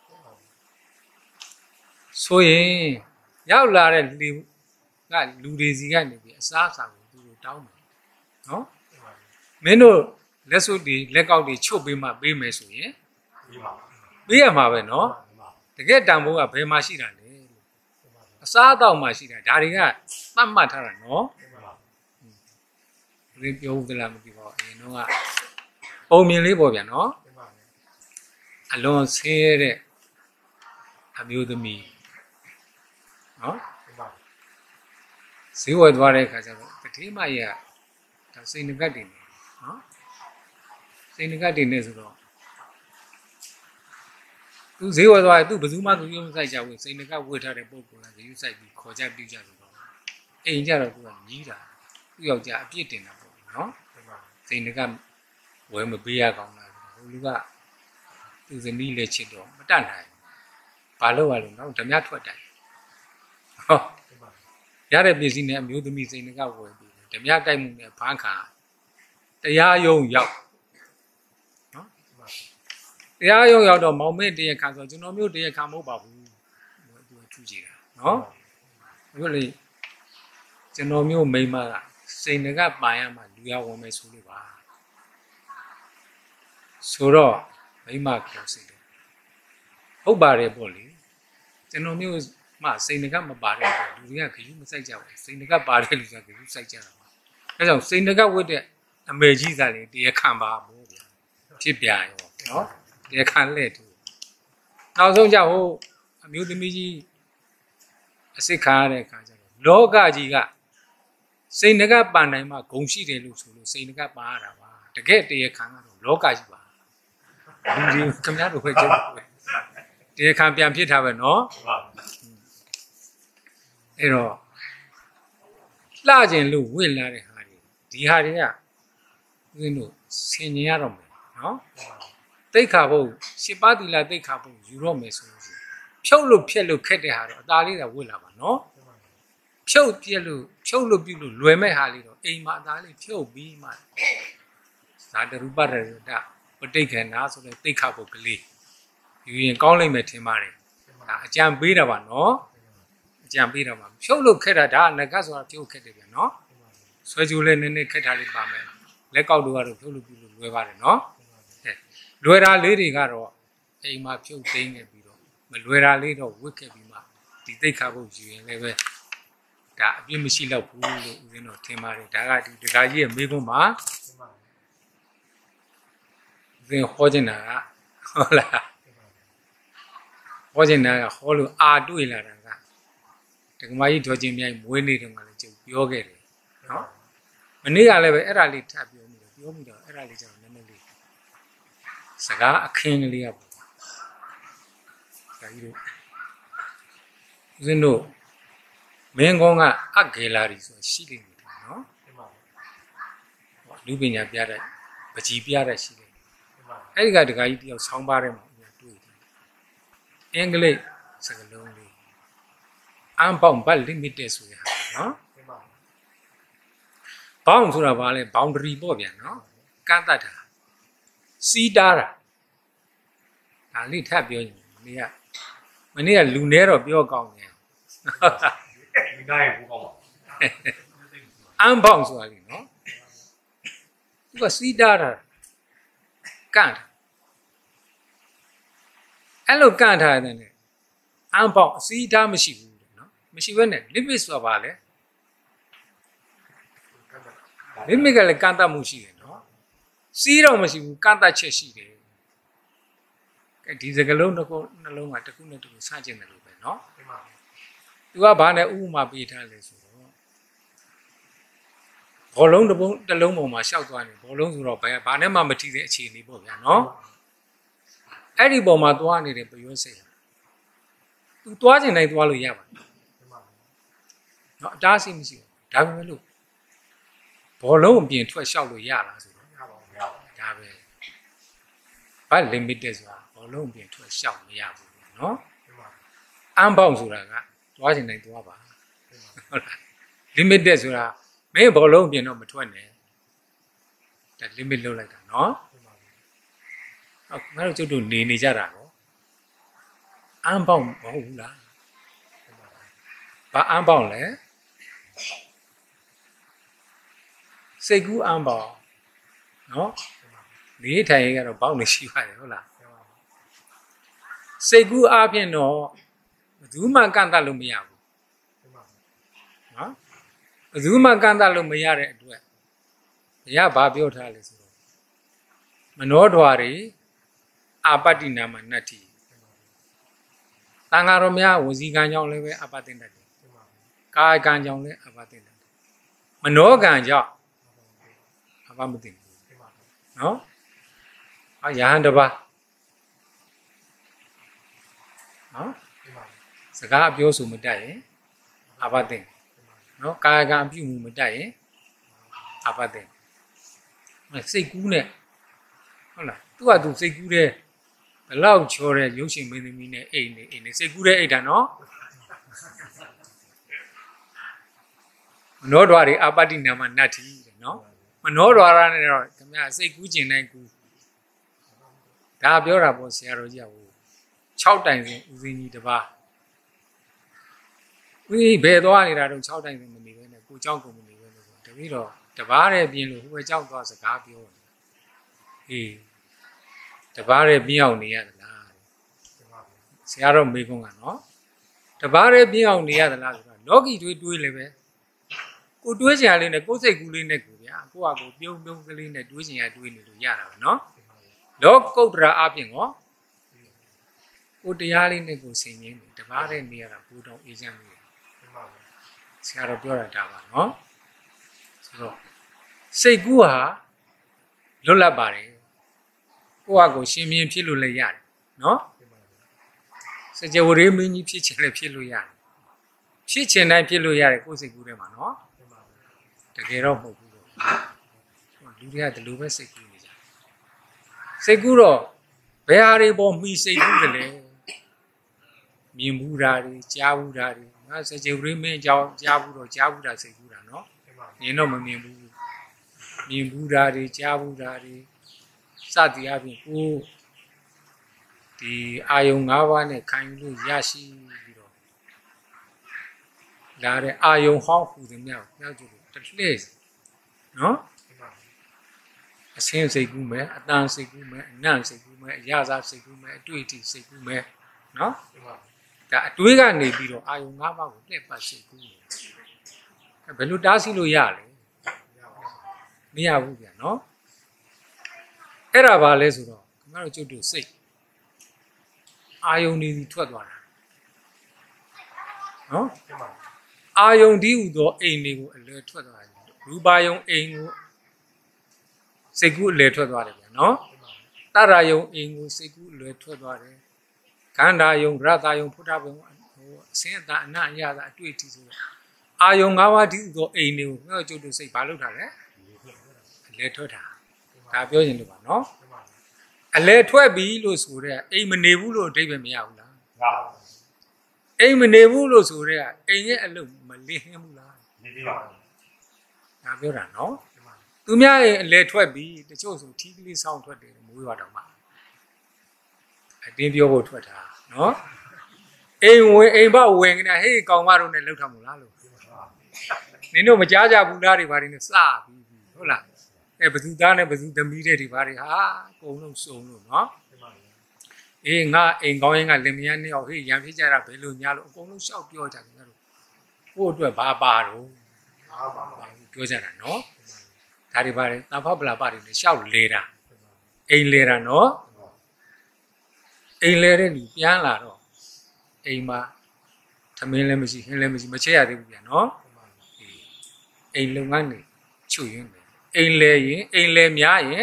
ဆိုရင်ရောက်လာတဲ့လူကလူတွေစီကနေပြီးအစားအစာကိုသူတို့တောင်းတယ်နော်မင်းတို့လက်စွပ်တွေလက်ကောက်တွေချုပ်ပေးမှပေးမယ်ဆိုရင်ပေးရမှာပဲနော်တကယ်တန်ဖိုးကဘယ်မှာရှိတာလဲအစားအသောက်မှာရှိတာဒါတွေကသတ်မှတ်ထားတာနော်ဘယ်ပြောဦးသလားမသိပါဘူးအရင်တော့ကပုံမြင်လေးပေါ့ဗျာနော်အလွန်ဆင်းရဲတဲ့အမျိုးသမီးနော်ဈေးဝယ်သွားတဲ့အခါကျတော့တတိမကြီးကဒါစိန်ငကတ်တွေနေနော်စိန်ငကတ်တွေနေဆိုတော့သူဈေးဝယ်သွားတယ်သူဘယ်သူမှသူရုံးဆိုင်ကြဘူးစိန်ငကတ်ဝယ်ထားတဲ့ပုံကလည်းယူဆိုင်ပြီးခေါ်ကြပြကြဆိုတော့အိမ်ကြတော့သူကညီးတာသူ့ယောက်ျားအပြစ်တင်တာပေါ့နော်စိန်ငကတ်ဝယ်မပေးရကောင်းလားဟိုလူကသူသမီးလည်းချစ်တော့မတတ်နိုင်ဘာလို့ရလို့နော်ဓမြထွက်တယ်ဟောရတဲ့ပစ္စည်းနဲ့အမျိုးသမီးစိန်ကဝယ်ပြီးဓမြတိုက်မှုနဲ့ဖမ်းခါတရားရုံးရောက်နော်တရားရုံးရောက်တော့မောင်မေ့တရားခံဆိုကျွန်တော်မျိုးတရားခံမဟုတ်ပါဘူးသူကထူကြည့်တာနော်ဘယ်လိုလဲကျွန်တော်မျိုးမိန်းမကစိန်ကပိုင်ရမှလူရဝင်မယ်ဆိုလို့ပါဆိုတော့မိမခေါ်စိတ်တယ်ဟုတ်ပါတယ်ပေါ့လေကျွန်တော်မျိုးမှစိန်တကမပါတဲ့လူတွေကခရုမစိုက်ကြဘူးစိန်တကပါတဲ့လူတွေကခရုစိုက်ကြတာပါအဲကြောင့်စိန်တကဝတ်တဲ့အမေကြီးစားလေတရားခံပါဘူးဗျာဖြစ်ပြရောနော်တရားခံလက်တူနောက်ဆုံးကြဟိုအမျိုးသမီးကြီးအစစ်ခါရတဲ့အခါကျတော့လောကကြီးကစိန်တကပန်တိုင်းမှာဂုံရှိတယ်လို့ဆိုလို့စိန်တကပါရတာပါတကယ်တရားခံကတော့လောကကြီးပါလူကြီးခင်ဗျားတို့ပဲကျုပ်တရားခံပြန်ဖြစ်တာပဲနော်အဲ့တော့လှကျင်လို့ဝင့်လာတဲ့ဟာတွေဒီဟာတွေကဦးဇင်းတို့ဆင်ញင်ရတော့မယ်နော်တိတ်ခါဖို့ရှစ်ပါးသီလတိတ်ခါဖို့ယူတော့မယ်ဆိုလို့ဖြုတ်လို့ဖြက်လို့ခက်တဲ့ဟာတော့အသားလေးတော့ဝင့်လာပါနော်ဖြုတ်ပြက်လို့ဖြုတ်လို့ပြုလို့လွယ်မဲ့ဟာလေးတော့အိမ်မှာအသားလေးဖြုတ်ပြီးမှဇာတရူပရတပဋိက္ခဏဆိုတဲ့တိတ်ခါဖို့ကလေးယူရင်ကောင်းလိမ့်မယ်ထင်ပါတယ်ဒါအကြံပေးတာပါနော်အကြံပေးတာပါဖြုတ်လို့ခက်တာဒါငကတ်ဆိုတာဖြုတ်ခက်တယ်ဗျာနော်ဆွဲကြိုးလေးနည်းနည်းခက်တာလေးပါမယ်လက်ကောက်တို့ကတော့ဖြုတ်လို့ပြုလို့လွယ်ပါတယ်နော်လွယ်တာလေးတွေကတော့အိမ်မှာဖြုတ်သိမ်းနေပြီးတော့မလွယ်တာလေးတော့ဝစ်ခဲ့ပြီးမှဒီတိတ်ခါဖို့ယူရင်လည်းပဲဒါအပြစ်မရှိတော့ဘူးလို့ဦးဇင်းတို့ထင်ပါတယ်ဒါကဒီဒကာကြီးရဲ့မိကုန်းမှာဦးဇင်းဟောချင်တာကဟုတ်လားဟောချင်တာကဟောလို့အာတွေ့လာတာကဒကမကြီးဒေါ်ချင်းမြိုင်မွေးနေ့တုန်းကလည်းကျုပ်ပြောခဲ့တယ်နော်မနေ့ကလည်းပဲအဲ့ဒါလေးထပ်ပြောမိတယ်ပြောမိတော့အဲ့ဒါလေးကျတော့နည်းနည်းလေးစကားအခင်းကလေးကပေါ့ဒါကြီးတို့ဦးဇင်းတို့မင်းကောင်းကအဂေလာရီဆိုရှိနေတယ်နော်နော်လူပညာပြတဲ့ပကြီးပြတဲ့ရှိတယ်အဲ့ဒီကတခါကြီးတယောက်ဆောင်းပါးထဲမှာတွေ့တယ်အင်္ဂလိပ်စကားလုံးလေးအမ်ပေါင်ဘတ် limited ဆိုရနော်ဘောင်းဆိုတာဘာလဲ boundary ပေါ့ဗျာနော်ကန့်သတ်တာစီးတားတာဒါလေးထပ်ပြောရင်မနေ့ကမနေ့ကလူနဲတော့ပြောကောင်းတယ်လူတိုင်းဘူးကောင်းပါအမ်ပေါင်ဆိုတာလေနော်သူကစီးတားတာကန့်တာအဲ့လိုကန့်ထားတဲ့အမ်ပေါင်အစီးတားမရှိဘူးနော်မရှိဘဲနဲ့ limit ဆိုတာဘာလဲ limit ကလည်းကန့်သတ်မှုရှိတယ်နော်စီးတော့မရှိဘူးကန့်သတ်ချက်ရှိတယ်ကဲဒီစကလုံးတစ်ခုနှလုံးကတစ်ခုနဲ့တစ်ခုစကျင်တယ်လို့ပဲနော်သူကဘာနဲ့ဥပမာပေးထားလဲဆိုတော့ဘောလုံးတစ်ပုံတစ်လုံးပေါ်မှာရှောက်သွားနေဘောလုံးဆိုတော့ဘယ်ဘာနဲ့မှမထိတဲ့အခြေအနေပေါ့ဗျာနော်အဲ့ဒီပေါ်မှာသွားနေတဲ့ပရွေးစိတ်သူသွားကျင်တိုင်းသွားလို့ရပါတယ်နော်အတားအဆီးမရှိဘူးဒါပေမဲ့လို့ဘောလုံးအပြင်ထွက်လျှောက်လို့ရလားဆိုတော့ရပါဘူးရပါဘူးဒါပဲဘာ limited ဆိုတာဘောလုံးအပြင်ထွက်လျှောက်မရဘူးနော်အမ်ပေါင်ဆိုတာကသွားကျင်တိုင်းသွားပါဟုတ်လား limited ဆိုတာမင်းဘောလုံးအပြင်တော့မထွက်နဲ့ဒါ limit လုပ်လိုက်တာနော်ဟုတ်ငါတို့ကျုပ်တို့နေနေကြတာနော်အမ်ပေါင်မဟုတ်ဘူးလားဘာအမ်ပေါင်လဲစိတ်ကူးအမ်ပေါင်နော်နေထိုင်ရင်ကတော့ပေါက်နေရှိပါတယ်ဟုတ်လားစိတ်ကူးအားဖြင့်တော့ဘယ်သူမှကန့်သတ်လို့မရဘူးနော်ဘယ်သူမှကန့်သတ်လို့မရတဲ့အတွက်ဘုရားဘာပြောထားလဲဆိုတော့မနောဓွာတွေအာပတ္တိနာမနတ္တိတန်ဃာတော်များဝစီကံကြောင့်လည်းပဲအာပတ္တိတတ်တယ်ကာယကံကြောင့်လည်းအာပတ္တိတတ်တယ်မနောကံကြောင့်အာပမသိဘူးနော်အာယဟန်တပါနော်စကားအပြောဆိုမတတ်ရင်အာပတ္တိနော်ကာယကံအပြုမှုမတတ်ရင်အာပတ္တိစိတ်ကူးနဲ့ဟုတ်လားသူကသူစိတ်ကူးတဲ့ဘလောက်ချောတဲ့ရုပ်ရှင်မင်းသမီးနဲ့အိမ်နေအိမ်နေစိတ်ကူးတဲ့အိတ်တာနော်မနောဓွာတွေအာပတ္တိနာမနတ္တိတဲ့နော်မနောဓွာရနဲ့တော့ခင်ဗျာစိတ်ကူးကျင်တိုင်းကူးဒါပြောတာပေါ့ဆရာတော်ကြီးကဟို၆တိုင်စဉ်ဦးစင်းကြီးတပါးဦးကြီးဘယ်သွားနေတာတော့၆တိုင်စဉ်မနေပဲနဲ့ကိုเจ้าကိုမနေပဲလို့တပည့်တော့တပါးတဲ့ပြင်းလို့ဟိုဘက်เจ้าသွားစကားပြောတယ်အေးတပါးတဲ့ပြင်းအောင်နေရသလားဆရာတော်မေကုန်းကနော်တပါးတဲ့ပြင်းအောင်နေရသလားဆိုတော့လောကီတွေးတွေးလည်းပဲကိုတွေးချင်ရလေးနဲ့ကိုယ်စိတ်ကူးလေးနဲ့ကိုဗျာကိုကကိုပြုံးပြုံးကလေးနဲ့တွေးချင်ရတွေးနေလို့ရတာပဲနော်လောကုတ္တရာအပြင်ဟောကိုတရားလေးနဲ့ကိုဆင်ញင်းတယ်တပါးတဲ့နေရတာဘူတော်အေးချမ်းနေတယ်ဆရာတော်ပြောတာဒါပါနော်ဆိုတော့စိတ်ကူးဟာလွတ်လပ်ပါတယ်ကိုယ့်အကိုရှင်မြင်းဖြစ်လို့လည်းရတယ်နော်စကြဝဠာမင်းကြီးဖြစ်ချင်လည်းဖြစ်လို့ရတယ်ဖြစ်ချင်တိုင်းဖြစ်လို့ရတယ်ကိုယ်စိတ်ကူးထဲမှာနော်တကယ်တော့မဟုတ်ဘူးလို့လူတွေကဒီလိုပဲစိတ်ကူးနေကြစိတ်ကူးတော့ဘယ်ဟာတွေပေါ်မှီစိတ်ကူးတယ်လဲမြင်ဘူးတာတွေကြားဘူးတာတွေငါစကြဝဠာမင်းအကြောင်းကြားဘူးတော့ကြားဘူးတာစိတ်ကူးတာနော်မြင်တော့မမြင်ဘူးမြင်ဘူးတာတွေကြားဘူးတာတွေစသည်အပြင်ကိုဒီအာယုံ၅ပါးနဲ့ခံယူလို့ရရှိပြီးတော့လာတဲ့အာယုံဟောင်းဟူသည်များကိုပြောကြည့်လို့တစ်လှည့်နော်အစင်းစိတ်ကူးမယ်အတန်စိတ်ကူးမယ်အနံ့စိတ်ကူးမယ်အရသာစိတ်ကူးမယ်အတွေ့အထိစိတ်ကူးမယ်နော်ဒါအတွေးကနေပြီးတော့အာယုံ၅ပါးကိုလှည့်ပတ်စိတ်ကူးတယ်ဘယ်လိုတားဆီးလို့ရလဲမရဘူးဗျာနော်အဲ့ဒါဘာလဲဆိုတော့ခင်ဗျားတို့ကျုပ်တို့စိတ်အာယုန်ဒီထွက်သွားတာနော်အာယုန်ဒီဟူသောအိမ်တွေကိုအလွယ်ထွက်သွားတယ်ရူပါယုံအိမ်ကိုစိတ်ကူးအလွယ်ထွက်သွားတယ်ဗျာနော်တရယုံအိမ်ကိုစိတ်ကူးအလွယ်ထွက်သွားတယ်ခန္ဓာယုံရတယုံဖုဒ္ဓဘုံဟိုအစင်းအတအနအရသာအတွေ့အထိဆိုတော့အာယုံ၅ပါးတည်းသောအိမ်တွေကိုခင်ဗျားတို့ကျုပ်တို့စိတ်ဘာလုပ်တာလဲအလဲထွက်တာဒါပြောရင်လို့ပါနော်အလဲထွက်ပြီလို့ဆိုတဲ့အိမ်မနေဘူးလို့အဓိပ္ပာယ်မရဘူးလားအိမ်မနေဘူးလို့ဆိုတဲ့အိမ်ရဲ့အလုပ်မလင်းဘူးလားနေပြီပါဒါပြောတာနော်သူများရဲ့အလဲထွက်ပြီတချို့ဆိုထီးကလေးဆောင်းထွက်တယ်မွေးရတော့မှအတင်းပြောဖို့ထွက်တာနော်အိမ်ဝင်အိမ်ဘဝင်နေတာဟေးကောင်မတို့နဲ့လှုပ်ထမို့လားလို့နင်တို့မကြားကြဘူးလားတွေဘာတွေနဲ့စပြီးဟုတ်လားအဲဘသူသားနဲ့ဘသူသမီးတဲ့တွေဘာတွေဟာအကုန်လုံးစုံလို့နော်အေးငါအိမ်ကောင်းရင်ကလင်မယားနှစ်ယောက်ဟေးရံဖြစ်ကြတာဘယ်လိုညာလို့အကုန်လုံးရှောက်ပြောကြတယ်ငါတို့ကို့အတွက်ဘာပါတော့ဘာပါပြောကြတာနော်ဒါတွေဘာတွေတန်ဖောက်ပလာပါတွေနဲ့ရှောက်လေတာအိမ်လေတာနော်အိမ်လေတဲ့လူပြန်လာတော့အိမ်မှာသမင်းလည်းမရှိဟင်းလည်းမရှိမချက်ရသေးဘူးပြန်နော်အိမ်လုံငန်းနေချွတ်ရင်းတယ်အိမ်လေရင်အိမ်လေများရင်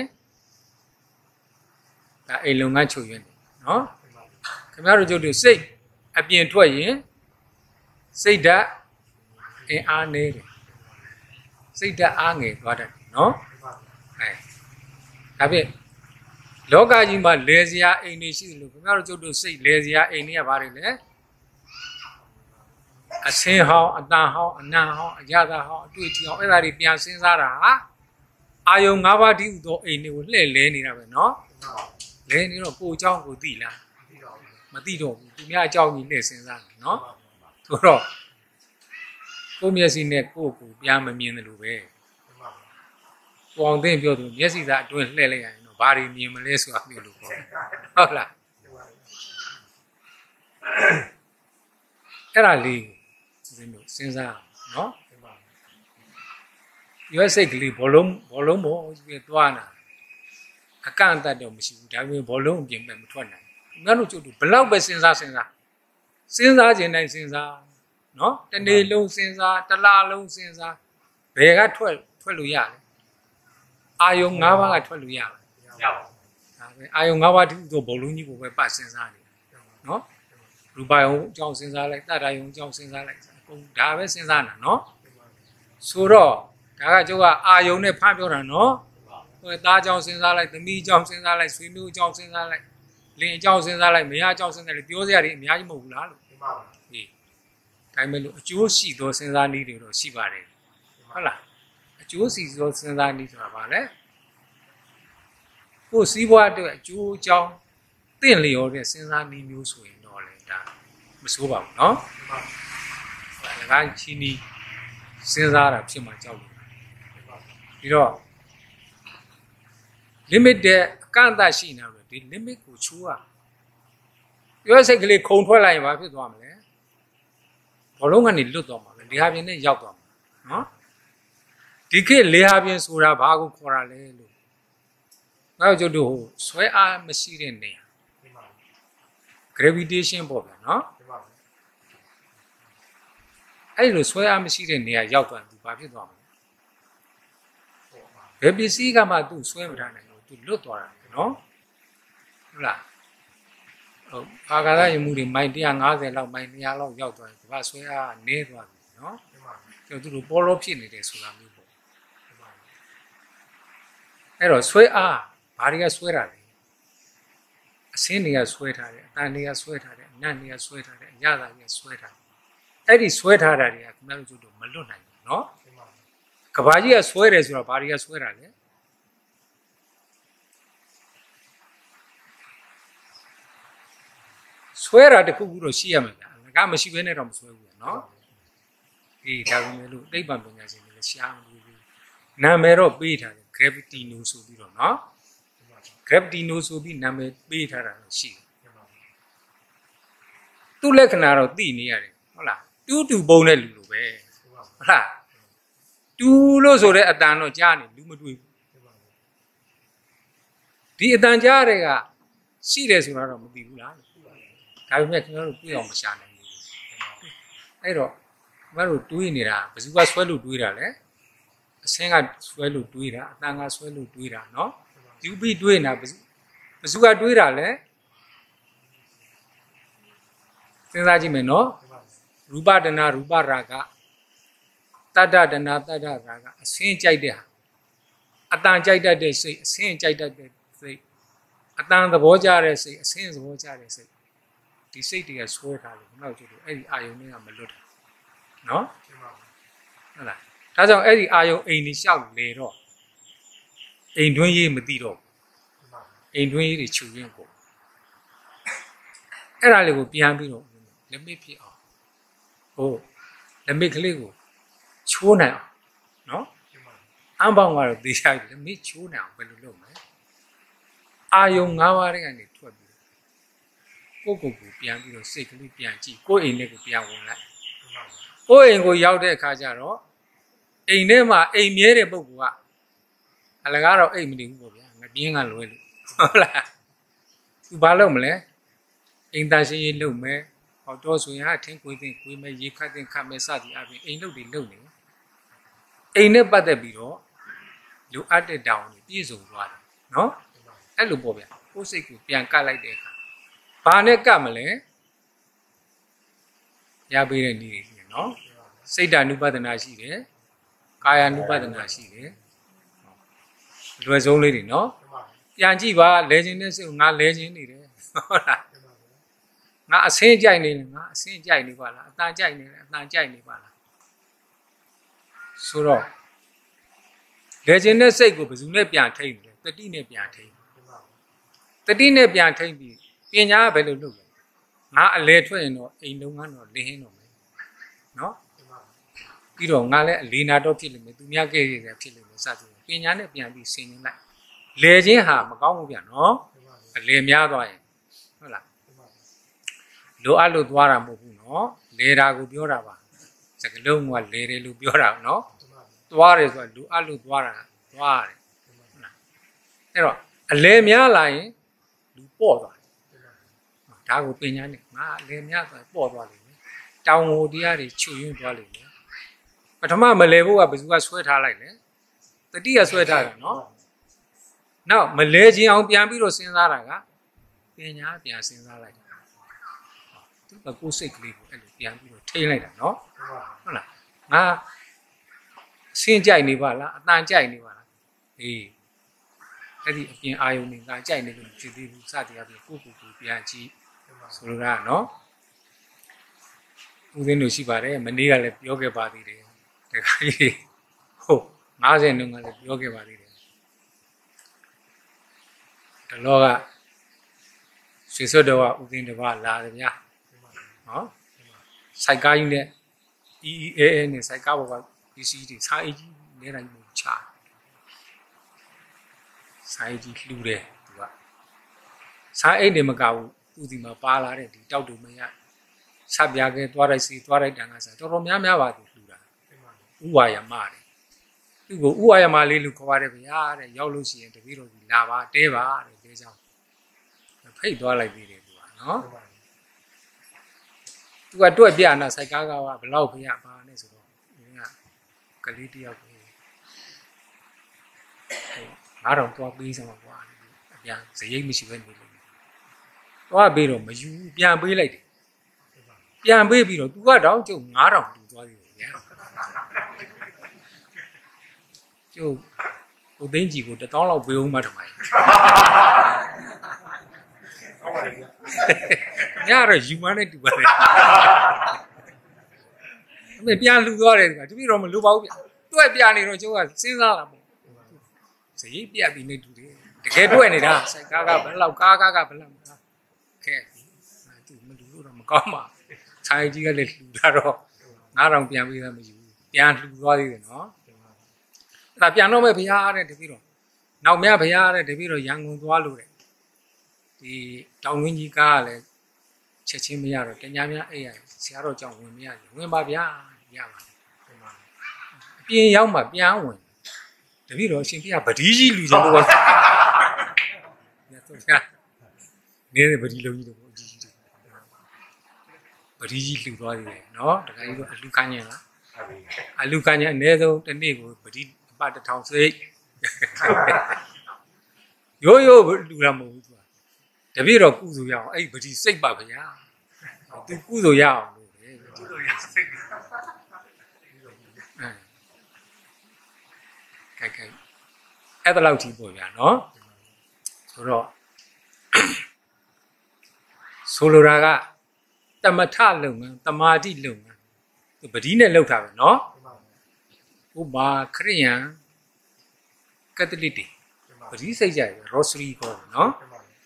ဒါအိမ်လုံငန်းချွတ်ရင်းတယ်နော်ခင်ဗျားတို့ကျုပ်တို့စိတ်အပြင်ထွက်ရင်စိတ်ဓာတ်အင်အားနေတယ်စိတ်ဓာတ်အားငယ်သွားတယ်နော်အဲဒါဖြင့်လောကကြီးမှာလဲစရာအိမ်တွေရှိတယ်လို့ခင်ဗျားတို့ကျုပ်တို့စိတ်လဲစရာအိမ်တွေကဘာတွေလဲအစင်းဟောင်းအတန်ဟောင်းအနံဟောင်းအရသာဟောင်းအတွေ့အထိဟောင်းအဲ့ဒါတွေပြန်စဉ်းစားတာဟာအာယုံ၅ပါးတည်းဟူသောအိမ်တွေကိုလှည့်လဲနေတာပဲနော်လဲနေတော့ကိုအကြောင်းကိုသိလားမသိတော့ဘူးသူများအကြောင်းကြီးလှည့်စဉ်းစားတယ်နော်ဆိုတော့ကိုမျက်စိနဲ့ကိုကိုပြန်မမြင်တယ်လို့ပဲကိုအောင်သိပြောသူမျက်စိသားအတွင်းလှည့်လိုက်ရရင်တော့ဘာတွေမြင်မလဲဆိုတာမျိုးလို့ပြောဟုတ်လားအဲ့ဒါလေးစဉ်းလို့စဉ်းစားနော်ရွက်စိတ်ကလေးဘောလုံးဘောလုံးပေါ်ပြီးသွားတာအကန့်အသတ်တော့မရှိဘူးဒါပေမဲ့ဘောလုံးအပြင်မဲ့မထွက်နိုင်ဘူးငါတို့ကျုပ်တို့ဘလောက်ပဲစဉ်းစားစဉ်းစားစဉ်းစားခြင်းတိုင်းစဉ်းစားနော်တနေ့လုံးစဉ်းစားတစ်လလုံးစဉ်းစားဘယ်ကထွက်ထွက်လို့ရလဲအာယုံ၅ပါးကထွက်လို့ရလားမရပါဘူးဒါပဲအာယုံ၅ပါးတူဆိုဘောလုံးကြီးကိုပဲပတ်စဉ်းစားနေနော်ရူပယုံအကြောင်းစဉ်းစားလိုက်တတ္တယုံအကြောင်းစဉ်းစားလိုက်အကုန်ဒါပဲစဉ်းစားတာနော်ဆိုတော့ဒါကကျုပ်ကအာယုံနဲ့ဖမ်းပြောတာနော်ဟိုသားအကြောင်းစဉ်းစားလိုက်သမီးအကြောင်းစဉ်းစားလိုက်ဆွေမျိုးအကြောင်းစဉ်းစားလိုက်လင်အကြောင်းစဉ်းစားလိုက်မယားအကြောင်းစဉ်းစားလိုက်ပြောစရာတွေအများကြီးမဟုတ်ဘူးလားလို့ဒီမှာဒီဒါပေမဲ့လို့အကျိုးရှိသောစဉ်းစားနည်းတွေတော့ရှိပါတယ်ဟုတ်လားအကျိုးစီသောစဉ်းစားနည်းဆိုတာဘာလဲကိုယ်စီးပွားအတွက်အကျိုးအကြောင်းတင့်လျော်တဲ့စဉ်းစားနည်းမျိုးဆိုရင်တော့လေဒါမဆိုးပါဘူးเนาะဒါကချင်းနီးစဉ်းစားတာဖြစ်မှာကြောက်လို့ပြီးတော့ limit တဲ့အကန့်အသတ်ရှိနေတော့ဒီ limit ကိုချိုးရပြောစိတ်ကလေးခုံထွက်လိုက်ရင်ဘာဖြစ်သွားမလဲဘောလုံးကနေလွတ်သွားမှာပဲလေဟာပြင်နဲ့ရောက်သွားမှာနော်ဒီခေတ်လေဟာပြင်ဆိုတာဘာကိုခေါ်တာလဲလို့ငါတို့တို့ဆွဲအားမရှိတဲ့နေရာ gravitation ပေါ့ဗျာနော်အဲ့လိုဆွဲအားမရှိတဲ့နေရာရောက်သွားပြီဘာဖြစ်သွားမလဲဘယ်ပစ္စည်းကမှသူ့ဆွဲမထားနိုင်ဘူးသူလွတ်သွားတာနော်ဟုတ်လားဟုတ်အာကာသယမှုတွေမိုင်one hundred fiftyလောက်မိုင်two hundredလောက်ရောက်သွားတယ်ဘာဆွဲအားနည်းသွားပြီနော်ကျွန်တော်တို့ပေါ်လို့ဖြစ်နေတယ်ဆိုတာမျိုးပေါ့အဲ့တော့ဆွဲအားဘာတွေကဆွဲတာလဲအစင်းတွေကဆွဲထားတယ်အတန်တွေကဆွဲထားတယ်အနံ့တွေကဆွဲထားတယ်အရသာတွေကဆွဲထားတယ်အဲ့ဒီဆွဲထားတာတွေကခင်ဗျားတို့တို့မလွတ်နိုင်ဘူးเนาะကဘာကြီးကဆွဲတယ်ဆိုတော့ဘာတွေကဆွဲတာလဲဆွဲတာတခုခုတော့ရှိရမှာလားငါမရှိဘဲနဲ့တော့မဆွဲဘူးเนาะအေးဒါပေမဲ့လို့သိပ္ပံပညာရှင်တွေလည်းရှားမလို့ဘူးနာမည်တော့ပေးထားတယ် gravity no ဆိုပြီးတော့เนาะ gravity no ဆိုပြီးနာမည်ပေးထားတာရှိတယ်သူ့လက္ခဏာတော့သိနေရတယ်ဟုတ်လားတူးတူပုံတဲ့လူလိုပဲဟုတ်လားတူးလို့ဆိုတဲ့အတန်တော့ကြားနေလူမတွေ့ဘူးဒီအတန်ကြားတဲ့ကရှိတယ်ဆိုတာတော့မသိဘူးလားဒါပေမဲ့ခင်ဗျားတို့တွေ့အောင်မရှာနိုင်ဘူးအဲ့တော့ခင်ဗျားတို့တွေးနေတာဘယ်သူကဆွဲလို့တွေးတာလဲအစင်းကဆွဲလို့တွေးတာအတန်ကဆွဲလို့တွေးတာเนาะယူပြီးတွေးနေတာဘယ်သူဘယ်သူကတွေးတာလဲစဉ်းစားကြည့်မယ်เนาะရူပတဏရူပရာဂတတ္တတဏတတ္တရာကအစင်းကြိုက်တဲ့ဟာအတန်ကြိုက်တတ်တဲ့စိတ်အစင်းကြိုက်တတ်တဲ့စိတ်အတန်သဘောကျတဲ့စိတ်အစင်းသဘောကျတဲ့စိတ်ဒီစိတ်တွေကဆွဲထားလို့နောက်ကျတော့အဲ့ဒီအာယုံတွေကမလွတ်တာနော်ဟုတ်လားဒါကြောင့်အဲ့ဒီအာယုံအိမ်ကြီးလျှောက်လေတော့အိမ်တွင်းရေးမသိတော့အိမ်တွင်းရေးတွေခြုံရင်းကိုအဲ့ဒါလေးကိုပြန်ပြီးတော့လက်မဖြစ်အောင်ဟုတ်လက်မကလေးကိုချိုးနိုင်အောင်နော်အံပေါင်းကတော့တေးချိုက်လက်မချိုးနိုင်အောင်ဘယ်လိုလုပ်မလဲအာယုံ၅ပါးတွေကနေထွက်ပြီးကိုယ့်ကိုယ်ကိုပြန်ပြီးတော့စိတ်ကလေးပြန်ကြည့်ကိုယ့်အိမ်လေးကိုပြန်ဝင်လိုက်ကိုယ့်အိမ်ကိုရောက်တဲ့အခါကျတော့အိမ်ထဲမှာအိမ်မြဲတဲ့ပုဂ္ဂိုလ်ကအလကားတော့အိမ်မနေဘူးပေါ့ဗျာငပြင်းကလွဲလို့ဟုတ်လားသူဘာလုပ်မလဲအိမ်သားရှိရေးလုပ်မယ်ဟောတော့ဆိုရင်အထင်းကိုသိကိုမယ်ရေခတ်တင်ခတ်မယ်စသည်အပြင်အိမ်လုပ်တွေလုပ်နေအိမ်နဲ့ပတ်သက်ပြီးတော့လူအပ်တဲ့တောင်းတွေပြည့်စုံသွားတယ်နော်အဲ့လိုပေါ့ဗျာကိုယ်စိတ်ကိုပြန်ကတ်လိုက်တဲ့အခါဘာနဲ့ကတ်မလဲရပေးတဲ့နည်းတွေနော်စိတ်ဓာနုပဒနာရှိတယ်ကာယ ानु ပဒနာရှိတယ်လွယ်ဆုံးလေးတွေနော်ပြန်ကြည့်ပါလဲခြင်းနဲ့စိတ်ငါလဲခြင်းနေတယ်ဟုတ်လားငါအဆင်းကြိုက်နေတယ်ငါအဆင်းကြိုက်နေပါလားအတန်ကြိုက်နေတယ်အတန်ကြိုက်နေပါလားဆိုတော့လဲခြင်းနဲ့စိတ်ကိုဘယ်သူနဲ့ပြန်ထိမ့်တယ်တတိနဲ့ပြန်ထိမ့်တတိနဲ့ပြန်ထိမ့်ပြီးပညာကဘယ်လိုလုပ်လဲငါအလဲထွက်ရင်တော့အိမ်လုံးကတော့လင်းဟင်းတော့မယ်နော်ပြီးတော့ငါလည်းအလေးနာတော့ဖြစ်လိမ့်မယ်သူများကဲရည်ဖြစ်လိမ့်မယ်စသဖြင့်ပညာနဲ့ပြန်ပြီးဆင်ញင်လိုက်လဲခြင်းဟာမကောင်းဘူးဗျာနော်အလဲများသွားရင်ဟုတ်လားလိုအပ်လို့သွားတာမဟုတ်ဘူးနော်လဲတာကိုပြောတာပါစကလုံးကလဲတယ်လို့ပြောတာနော်သွားတယ်ဆိုတာလိုအပ်လို့သွားတာသွားတယ်ဟုတ်လားအဲ့တော့အလဲများလာရင်လူပေါ့သွားတယ်ဒါကိုပညာနဲ့ငါအလဲများသွားပေါ့သွားလိမ့်မယ်တောင်ကိုတရားတွေချွတ်ယွင်းသွားလိမ့်မယ်ပထမမလဲဖို့ကဘယ်သူကဆွဲထားလိုက်လဲတတိကဆွဲထားတာနော်နောက်မလဲခြင်းအောင်ပြန်ပြီးတော့စဉ်းစားတာကပညာပြန်စဉ်းစားလိုက်တာသူကကိုယ်စိတ်ကလေးကိုအဲ့လိုပြန်ပြီးတော့ထိန်းလိုက်တာနော်ဟုတ်လားငါဆင်းကြိုက်နေပါလားအတန်ကြိုက်နေပါလားအေးအဲ့ဒီအပြင်အာယုန်တွေငါကြိုက်နေလို့ဖြစ်သေးဘူးစသည်အပြင်ကိုယ့်ကိုယ်ကိုပြန်ကြည့်ဆိုလိုတာနော်ဦးသိန်းတို့ရှိပါတယ်မနေ့ကလည်းပြောခဲ့ပါသေးတယ်တခါကြီးဟုတ်ငါးဆယ်နှုန်းကလည်းပြောခဲ့ပါသေးတယ်တလောကဆွေစွတ်တော်ကဦးသိန်းတစ်ပါးလာတယ်ဗျာနော်စိုက်ကားကြီးနဲ့ E E A A နဲ့စိုက်ကားဘောကပစ္စည်းတွေစားအိတ်ကြီးနေတိုင်းမျိုးချစားအိတ်ကြီးလှူတယ်သူကစားအိတ်တွေမကဘူးသူဒီမှာပါလာတဲ့ဒီတောက်တူမရဆက်ပြားခဲ့သွားလိုက်စီသွားလိုက်တန်ကစားတော်တော်များများပါသူလှူတာဥဝါယမတယ်သူ့ကိုဥဝါယမလေးလူခေါ်ရတယ်ဗျာတဲ့ရောက်လို့ရှိရင်တပည့်တော်ကြီးလာပါတဲပါတဲ့ဒီကြောင့်ဖိတ်သွားလိုက်သေးတယ်သူကနော်သူကတွက်ပြနာစိုက်ကားကဘလောက်ပြပါနဲ့ဆိုတော့ဒီကကလေးတယောက်ကိုငါတော့သွားပေးစမ်းပါကွာအပြန်ဇရိတ်မရှိဘဲနေလို့သွားပေးတော့မယူပြန်ပေးလိုက်တယ်ပြန်ပေးပြီးတော့ तू ကတော့ကျုပ်ငါးထောင်တူသွားသေးတယ်ဗျာကျုပ်ကိုသိန်းကြီးကိုတစ်သောင်းလောက်ပေးဦးမှထမိုင်းညတော့ယူမနဲ့တူပါတယ်အမေပြန်လှူသွားတယ်ကွာတပည့်တော်မလိုပါဘူးဗျတွက်ပြနေတော့ကျုပ်ကစဉ်းစားတာပေါ့ဇရိတ်ပြတ်ပြီးနေတူတယ်တကယ်တွက်နေတာစိုက်ကားကဘယ်လောက်ကားကားကဘယ်လောက်ခဲသူမလူလို့တော့မကောင်းပါဆိုင်ကြီးကလည်းလှူတာတော့ငါးထောင်ပြန်ပေးတာမယူပြန်လှူသွားသေးတယ်နော်အဲ့ဒါပြန်တော့မဲ့ဘုရားတဲ့တပည့်တော်နောက်မြဘုရားတဲ့တပည့်တော်ရန်ကုန်သွားလို့တဲ့ဒီတောင်ဝင်းကြီးကားကလည်းချက်ချင်းမရတော့တ냐များအဲ့ရဆရာတော်ကြောင့်ဝင်မရဘူးဝင်ပါဗျာရပါတယ်အပြင်ရောက်မှပြန်ဝင်တပည့်တော်အရှင်ဘုရားဗတိကြီးလူချင်းတော့ညတော့ဗျာနေတဲ့ဗတိလုံးကြီးတော့အကြီးကြီးဗတိကြီးလှူသွားတယ်နော်တခါကြီးတော့အလူကညံလားအလူကညံအနည်းဆုံးတစ်နေ့ကိုဗတိအပတ်တစ်ထောင်စိတ်ရိုးရိုးလူတာမဟုတ်ဘူးသူတပည့်တော်ကုသိုလ်ရအောင်အဲ့ဗတိစိတ်ပါဗျာသူကုသိုလ်ရအောင်လို့လေကုသိုလ်ရစိတ်အဲခိုက်ခိုက်အဲ့ဒါလောက်ကြီးပေါ့ဗျာနော်ဆိုတော့ဆိုလိုတာကတမထလုပ်ငန်းတမာတိလုပ်ငန်းပတိနဲ့လောက်တာပဲနော်ဥပါခရိယံကက်သလစ်တွေပတိစိတ်ကြရရောစရီခေါ်တယ်နော်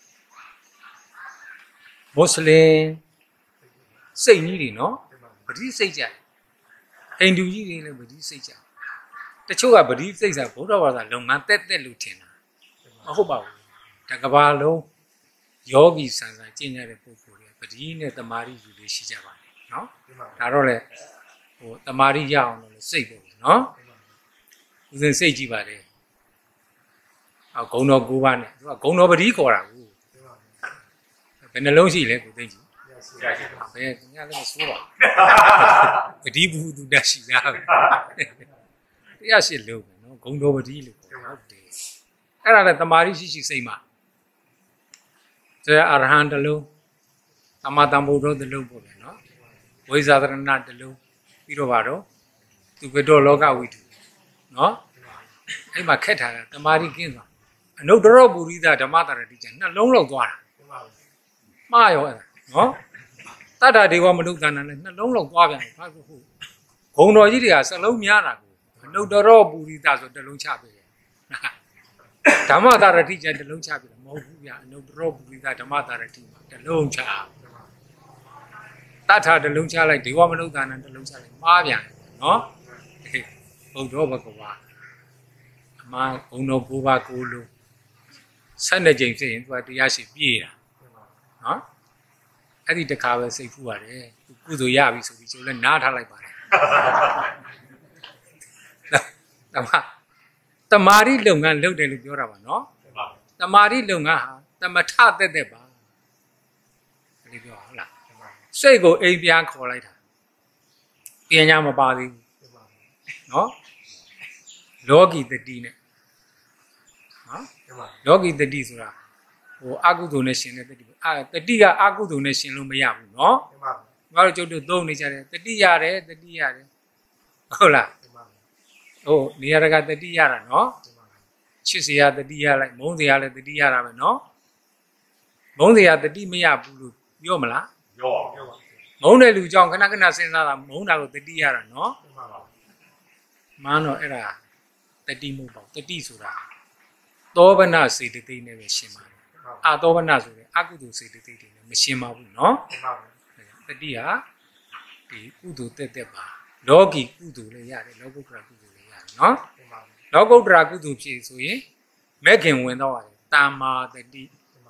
မွတ်စလင်စိတ်ကြီးတွေနော်ပတိစိတ်ကြဟိန္ဒူကြီးတွေလည်းပတိစိတ်ကြတချို့ကပတိစိတ်စားဗုဒ္ဓဘာသာလုပ်ငန်းတက်တက်လို့ထင်တာမဟုတ်ပါဘူးတကဘာလုံးယောဂီဆန်ဆန်ကျင့်ကြတဲ့ပုဂ္ဂိုလ်တွေပတိနဲ့တမာတိယူလေးရှိကြပါတယ်နော်ဒါတော့လေဟိုတမာတိရအောင်လို့စိတ်ပေါ့နော်ဦးစင်စိတ်ကြည့်ပါတယ်အော်ဂုံတော်၉ပါးနဲ့သူကဂုံတော်ပတိခေါ်တာကိုဘယ်နှလုံးရှိလဲကိုသိကြည့်ဘယ်ညလည်းမဆိုးပါပတိဘူးသူတက်ရှိတာပဲတရားရှိလို့ပဲနော်ဂုံတော်ပတိလို့ခေါ်ဟုတ်တယ်အဲ့ဒါလည်းတမာတိရှိရှိစိတ်မှာဒါအရဟံတလုံးအမတံဘုဒ္ဓတလုံးပေါ့လေနော်ဝိဇာသရဏတလုံးပြီးတော့ပါတော့သူဘတော်လောကဝိတုနော်အဲ့မှာခက်ထားတာတမာတိကင်းသွားအနုတ္တရပုရိသဓမ္မတာရတိကျနှလုံးလောက်သွားတာမှားရောအဲ့ဒါနော်တတ္တဒေဝမနုဿာနလည်းနှလုံးလောက်သွားပြန်ဘာလို့ဟုတ်ဂုံတော်ကြီးတွေကစလုံးများတာကိုအနုတ္တရပုရိသဆိုတလုံးချပေးတယ်ဓမ္မတာရတိကျတလုံးချပေးတယ်မဟုတ်ဘူးဗျအနုတ္တရပုရိသဓမ္မတာရတိတလုံးချတထတလုံးချလိုက်ဒေဝမနုဿာနတလုံးချလိုက်မှားပြန်နော်ဘုဒ္ဓဘဂဝါအမဘုံတော်ကိုးပါးကိုလို့ဆက်နှစ်ကြိမ်ဖြစ်ရင်သူကတရားရှိပြည့်တာနော်အဲ့ဒီတခါပဲစိတ်ဖူးပါတယ်သူကုသိုလ်ရပြီဆိုပြီးကျွန်တော်လည်းနားထားလိုက်ပါတယ်တမတမာရီလုပ်ငန်းလုပ်တယ်လို့ပြောတာပါနော်တမာရီလုပ်ငန်းဟာတမထတက်တက်ပါဘယ်လိုပြောဟုတ်လားစိတ်ကိုအိမ်ပြန်ခေါ်လိုက်တာပညာမပါသေးဘူးနော်လောကီတတိနဲ့နော်လောကီတတိဆိုတာဟိုအကုသိုလ်နဲ့ရှင်တဲ့တတိပဲအာတတိကအကုသိုလ်နဲ့ရှင်လို့မရဘူးနော်ငါတို့ကျုပ်တို့သုံးနေကြတယ်တတိရတယ်တတိရတယ်ဟုတ်လားဟိုနေရာကတတိရတာနော်ချစ်စရာတတိရလိုက်မုန်းစရာလည်းတတိရတာပဲနော်မုန်းစရာတတိမရဘူးလို့ပြောမလားပြောပါမုန်းတဲ့လူကြောင့်ခဏခဏစဉ်းစားတာမုန်းတာလို့တတိရတာနော်မှန်တော့အဲ့ဒါတတိမဟုတ်ပါဘူးတတိဆိုတာသောဗနစေတသိက်နဲ့ပဲရှင်းပါတယ်အာသောဗနဆိုတဲ့အကုသိုလ်စေတသိက်တွေနဲ့မရှင်းပါဘူးနော်တတိဟာဒီကုသိုလ်တက်တက်ပါလောကီကုသိုလ်လည်းရတယ်လောကုတ္တရာကုသိုလ်လည်းရတယ်နော်လောကုတ္တရာကုသိုလ်ဖြစ်ဆိုရင်မဲ့ခင်ဝင်တော့ရတယ်တမ္မာတတိ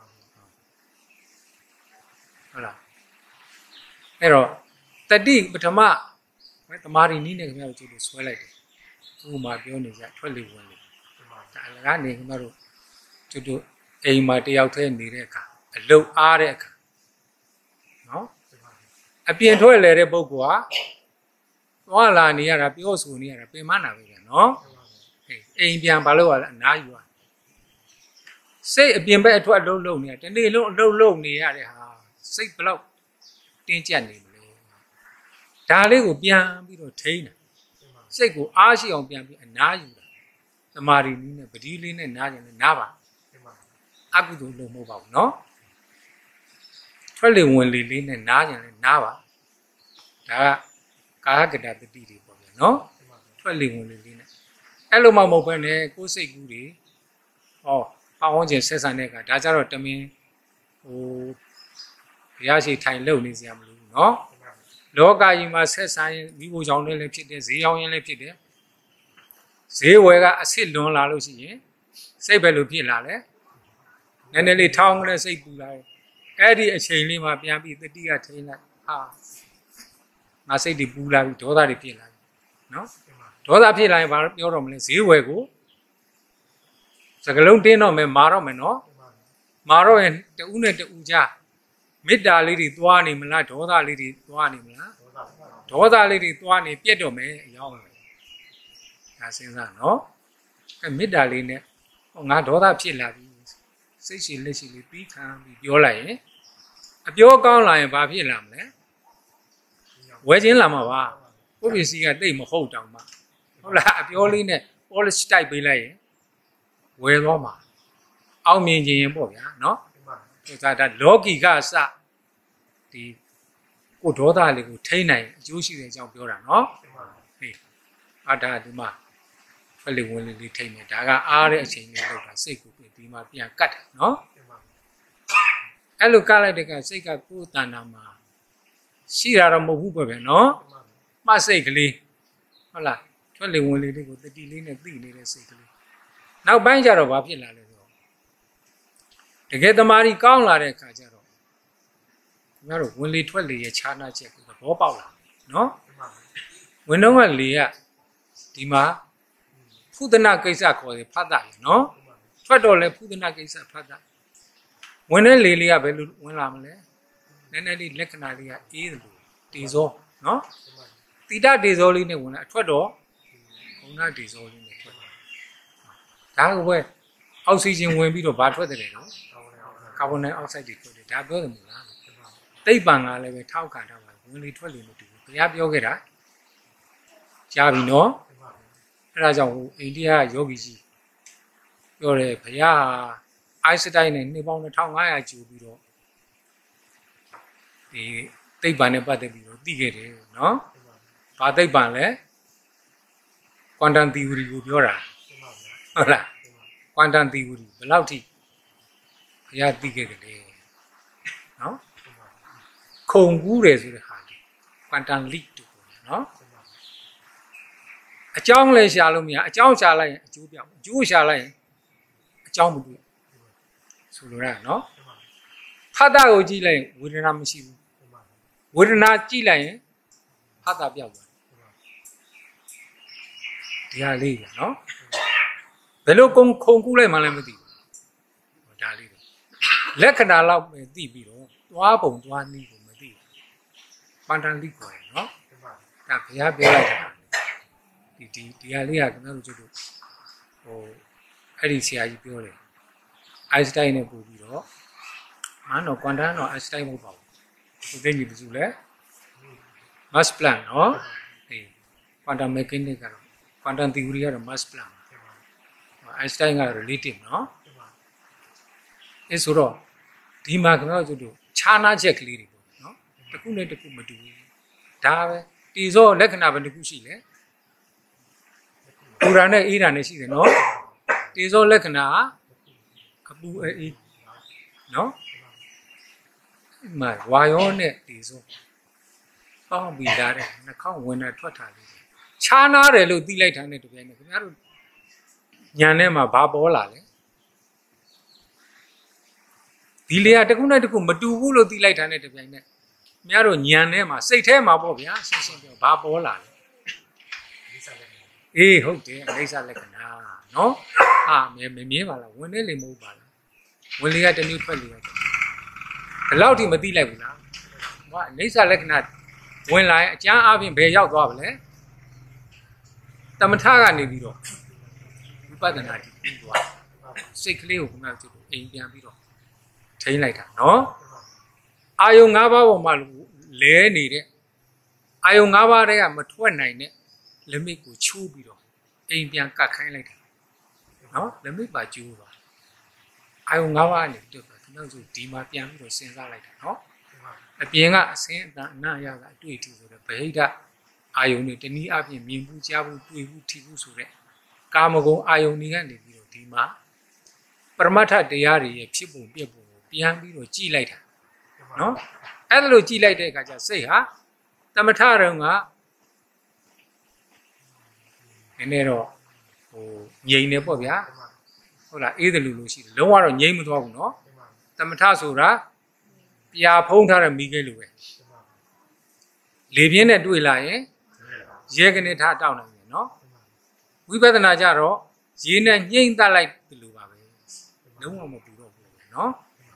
ဟုတ်လားအဲ့တော့တတိပထမတမာရီနီးနဲ့ခင်ဗျားတို့ကြည့်လို့ဆွဲလိုက်တယ်ဥမာပြောနေကြထွက်လေဝင်လေဒါအလကားနေခင်ဗျားတို့ကျွတ်တို့အိမ်မှာတယောက်တည်းနေတဲ့အခါအလုတ်အားတဲ့အခါနော်အပြင်ထွက်လေတဲ့ပုဂ္ဂိုလ်ဟာသွားလာနေရတာပြောဆိုနေရတာပင်မနာပဲဗျာနော်အိမ်ပြန်ဘာလို့ရလဲအနားယူရစိတ်အပြင်ဘက်အထွက်အလုံးလုံးနေရတနေ့လုံးအလုံးလုံးနေရတဲ့ဟာစိတ်ဘလောက်တင်းကျပ်နေမလဲဒါလေးကိုပြန်ပြီးတော့ထိန်းတာစိတ်ကိုအားရှိအောင်ပြန်ပြီးအနားယူတာသမာဓိနည်းနဲ့ပတိလေးနဲ့နားကြတယ်နားပါအကုသိုလ်လုံးမဟုတ်ပါဘူးနော်ထွက်လေဝင်လေလေးနဲ့နားကြတယ်နားပါဒါကကာဟကတတတိတွေပေါ့ဗျာနော်ထွက်လေဝင်လေလေးနဲ့အဲ့လိုမှမဟုတ်ဘဲနဲ့ကိုယ်စိတ်ကူးတွေဟောပေါင်းချင်းဆက်ဆံတဲ့အခါဒါကြတော့တမင်ဟိုဘုရားရှိထိုင်လုံနေစရာမလိုဘူးနော်လောကကြီးမှာဆက်ဆံရင်မိဖို့ကြောင့်လည်းဖြစ်တယ်ဈေးရောင်းရင်လည်းဖြစ်တယ်ဈေးဝယ်ကအစ်စ်လွန်လာလို့ရှိရင်စိတ်ပဲလို့ဖြစ်လာလဲနည်းနည်းလေးထောင်းကလေးစိတ်ပူလာတယ်အဲ့ဒီအချိန်လေးမှာပြန်ပြီးတတိကထိန်းလိုက်ဟာငါစိတ်တွေပူလာပြီဒေါသတွေဖြစ်လာပြီနော်ဒေါသဖြစ်လာရင်ဘာပြောတော့မလဲဈေးဝယ်ကိုစကလုံးတင်းတော့မယ်မာတော့မယ်နော်မာတော့ရင်တူးနဲ့တူးကြမေတ္တာလေးတွေသွားနေမလားဒေါသလေးတွေသွားနေမလားဒေါသလေးတွေသွားနေပြတ်တော့မယ်အရောက်တယ်ဒါစဉ်းစားနော်အဲမေတ္တာလေးနဲ့ဟောငါဒေါသဖြစ်လာပြီစိတ်ရှိလက်ရှိလေးပြီးခံပြီးပြောလိုက်ရင်အပြောကောင်းလာရင်ဘာဖြစ်လာမလဲဝယ်ချင်းလာမှာပါကိုပစ္စည်းကတိတ်မဟုတ်တောင်မှဟုတ်လားအပြောလေးနဲ့ဟ polish တိုက်ပေးလိုက်ရင်ဝယ်သွားမှာအောင်မြင်ခြင်းရင်ပေါ့ဗျာနော်ဒါဒါလောကီကအစဒီကိုဒေါသလေးကိုထိန်းနိုင်အကျိုးရှိတဲ့အကြောင်းပြောတာနော်ဟေးအာဒါဒီမှာဖက်လေးဝင်လေးလေးထိန်းနေဒါကအားတဲ့အချိန်လေးလောက်တာစိတ်ကိုဒီမှာပြန်ကတ်တာနော်အဲ့လိုကတ်လိုက်တဲ့ကစိတ်ကကိုယ်တဏ္ဍာမှာရှိတာတော့မဟုတ်ဘူးပဲဗျာနော်မှတ်စိတ်ကလေးဟုတ်လားထွက်လေဝင်လေလေးကိုတတိလေးနဲ့သိနေတဲ့စိတ်ကလေးနောက်ပိုင်းကျတော့ဘာဖြစ်လာလဲဆိုတော့တကယ်တမာရီကောင်းလာတဲ့အခါကျတော့ခင်ဗျားတို့ဝင်လေထွက်လေရဲ့ခြားနာချက်ကိုသဘောပေါက်လာနော်ဝင်တော့ကလေကဒီမှာဖုဒနာကိစ္စခေါ်တယ်ဖတ်တာရနော်ထွက်တော့လဲဖုဒနာကိစ္စဖတ်တာဝင်တဲ့လေလေးကဘယ်လိုဝင်လာမလဲနည်းနည်းလေးလက္ခဏာလေးကအေးတယ်လို့တေဇောနော်တိတတေဇောလေးနဲ့ဝင်လာအထွက်တော့ဘုံနာတေဇောလေးနဲ့ထွက်ဒါကပဲအောက်ဆီဂျင်ဝင်ပြီးတော့ဘာထွက်တယ်လဲနော်ကာဗွန်ဒိုင်အောက်ဆိုက်တွေထွက်တယ်ဒါပြောတယ်မလားတိတ်ပံကလည်းပဲထောက်ခံထားပါဝင်လေထွက်လေလို့တူဘုရားပြောခဲ့တာကြားပြီနော်အဲ့ဒါကြောင့်ဟိုအိန္ဒိယယောဂီကြီးပြောတယ်ဘုရားအိုက်စတိုင်းနဲ့နှစ်ပေါင်းနှစ်ထောင်ငါးရာကျူပြီးတော့ဒီတိတ်ပံနဲ့ပတ်သက်ပြီးတော့သိခဲ့တယ်နော်ဘာတိတ်ပံလဲကွမ်တမ်သီအိုရီကိုပြောတာဟုတ်လားကွမ်တမ်သီအိုရီဘယ်လောက်ထိဘုရားသိခဲ့တယ်လဲနော်ခုံကူးတယ်ဆိုတဲ့ဟာကွမ်တမ်လီတူနော်အကြောင်းလည်းရှာလို့မရအကြောင်းရှာလိုက်ရင်အကျိုးပြောက်အကျိုးရှာလိုက်ရင်အကြောင်းမတွေ့ဆိုလိုတာနော်ဖတ်တာကိုကြည့်လိုက်ရင်ဝေဒနာမရှိဘူးဝေဒနာကြည့်လိုက်ရင်ဖတ်တာပြောက်သွားဒီဟာလေးကနော်ဘယ်လိုကုံခုံကူးလိုက်မှလည်းမသိဘူးဒါလေးတော့လက္ခဏာလောက်ပဲသိပြီးတော့သွားပုံသွားနည်းကိုမသိဘူးပန်တန်လိကိုရယ်နော်ဒါဘုရားပြောလိုက်တာဒီဒီဒီဟာလေးကကျွန်တော်တို့ကျတို့ဟိုအဲ့ဒီဆရာကြီးပြောတယ်အိုင်စတိုင်းနဲ့ပို့ပြီးတော့ဟာတော့ကွမ်တမ်တော့အိုင်စတိုင်းမဟုတ်ပါဘူးဒီသိကြီးတူလဲ mass plan နော်ဒီကွမ်တမ် mechanics ကတော့ကွမ်တမ် theory ကတော့ mass plan အိုင်စတိုင်းက relative နော်အဲဆိုတော့ဒီမှာကျွန်တော်တို့ခြားနာချက်ကလေးတွေပေါ့နော်တစ်ခုနဲ့တစ်ခုမတူဘူးဒါပဲတီဇောလက္ခဏာပဲတစ်ခုရှိလဲပူရာနဲ့အေးရာနဲ့ရှိတယ်နော်တေဇောလက္ခဏာအပူအေးနော်မဝါယောနဲ့တေဇောပေါင်းပြီးလာတဲ့နှာခေါင်းဝင်တာထွက်တာလေးခြားနာတယ်လို့သိလိုက်တာနဲ့တပြိုင်နက်ခင်ဗျားတို့ညာထဲမှာဘာပေါ်လာလဲဒီလေကတစ်ခုနဲ့တစ်ခုမတူဘူးလို့သိလိုက်တာနဲ့တပြိုင်နက်ခင်ဗျားတို့ညာထဲမှာစိတ်ထဲမှာပေါ့ဗျာရှင်းရှင်းပြောဘာပေါ်လာလဲအေးဟုတ်တယ်အိဋ္ဌလက္ခဏာနော်ဟာမဲမမြင်ပါလားဝင်နေလေမဟုတ်ပါလားဝင်လေကတမျိုးထွက်လေကဒီလောက်ထိမသိလိုက်ဘူးလားဟောအိဋ္ဌလက္ခဏာဝင်လာရင်အကျမ်းအပြင်ဘယ်ရောက်သွားပါလဲတမထကနေပြီးတော့ဝိပဿနာတည်ပြီးသွားစိတ်ကလေးကိုခုနကကျတော့အိမ်ပြန်ပြီးတော့ထိန်းလိုက်တာနော်အာယုံ၅ပါးပေါ်မှာလဲနေတဲ့အာယုံ၅ပါးတည်းကမထွက်နိုင်တဲ့လက်မိတ်ကိုချိုးပြီးတော့အိမ်ပြန်ကတ်ခိုင်းလိုက်တာနော်လက်မိတ်ပါကျိုးပါအာယုံ၅ပါးနဲ့တွေ့ပါဒီနောက်ဆိုဒီမှာပြန်ပြီးတော့စဉ်းစားလိုက်တာနော်အပြင်ကအစင်းအတန်အနရကအတွေ့အထိဆိုတဲ့ဗဟိတအာယုံတွေတနည်းအားဖြင့်မြင်ဘူးကြားဘူးတွေ့ဘူးထိဘူးဆိုတဲ့ကာမဂုဏ်အာယုံတွေကနေပြီးတော့ဒီမှာပရမတ္ထတရားတွေရဲ့ဖြစ်ပုံပြက်ပုံကိုပြန်ပြီးတော့ကြည်လိုက်တာနော်အဲ့ဒါလို့ကြည်လိုက်တဲ့အခါကျစိတ်ဟာတမထရုံကနည်းနည်းတော့ဟိုငြိမ်နေပေါ့ဗျာဟုတ်လားအေးတယ်လို့လို့ရှိတယ်လုံးဝတော့ငြိမ်မသွားဘူးနော်တမထဆိုတာပြာဖုံးထားတဲ့မိခဲလိုပဲလေပြင်းနဲ့တွေ့လာရင်ရဲကနေထားတောက်နိုင်တယ်နော်ဝိပဿနာကြတော့ရေနဲ့ညှိမ့်တက်လိုက်တယ်လို့ပါပဲလုံးဝမတူတော့ဘူးနော်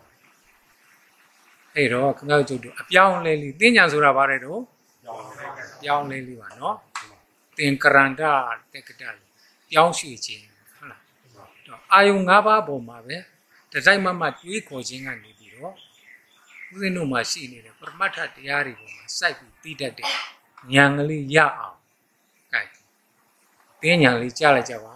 အဲ့တော့ခင်ဗျားတို့အပြောင်းလဲလေးသင်ညာဆိုတာဗါတဲ့တော့ပြောင်းလဲလေးပါနော်သင်္ကရန္တတက္ကတပြောင်းရွှေ့ခြင်းဟုတ်လားတော့အာယုံ၅ပါးပေါ်မှာပဲတစိုက်မမတွေးခေါ်ခြင်းကနေပြီးတော့ဦးဇင်းတို့မှာရှိနေတဲ့ပရမတ္ထတရားတွေပေါ်မှာစိုက်ပြီးသိတတ်တဲ့ဉာဏ်ကလေးရအောင်ကဲတင်းဉာဏ်လေးကြားလိုက်ကြပါ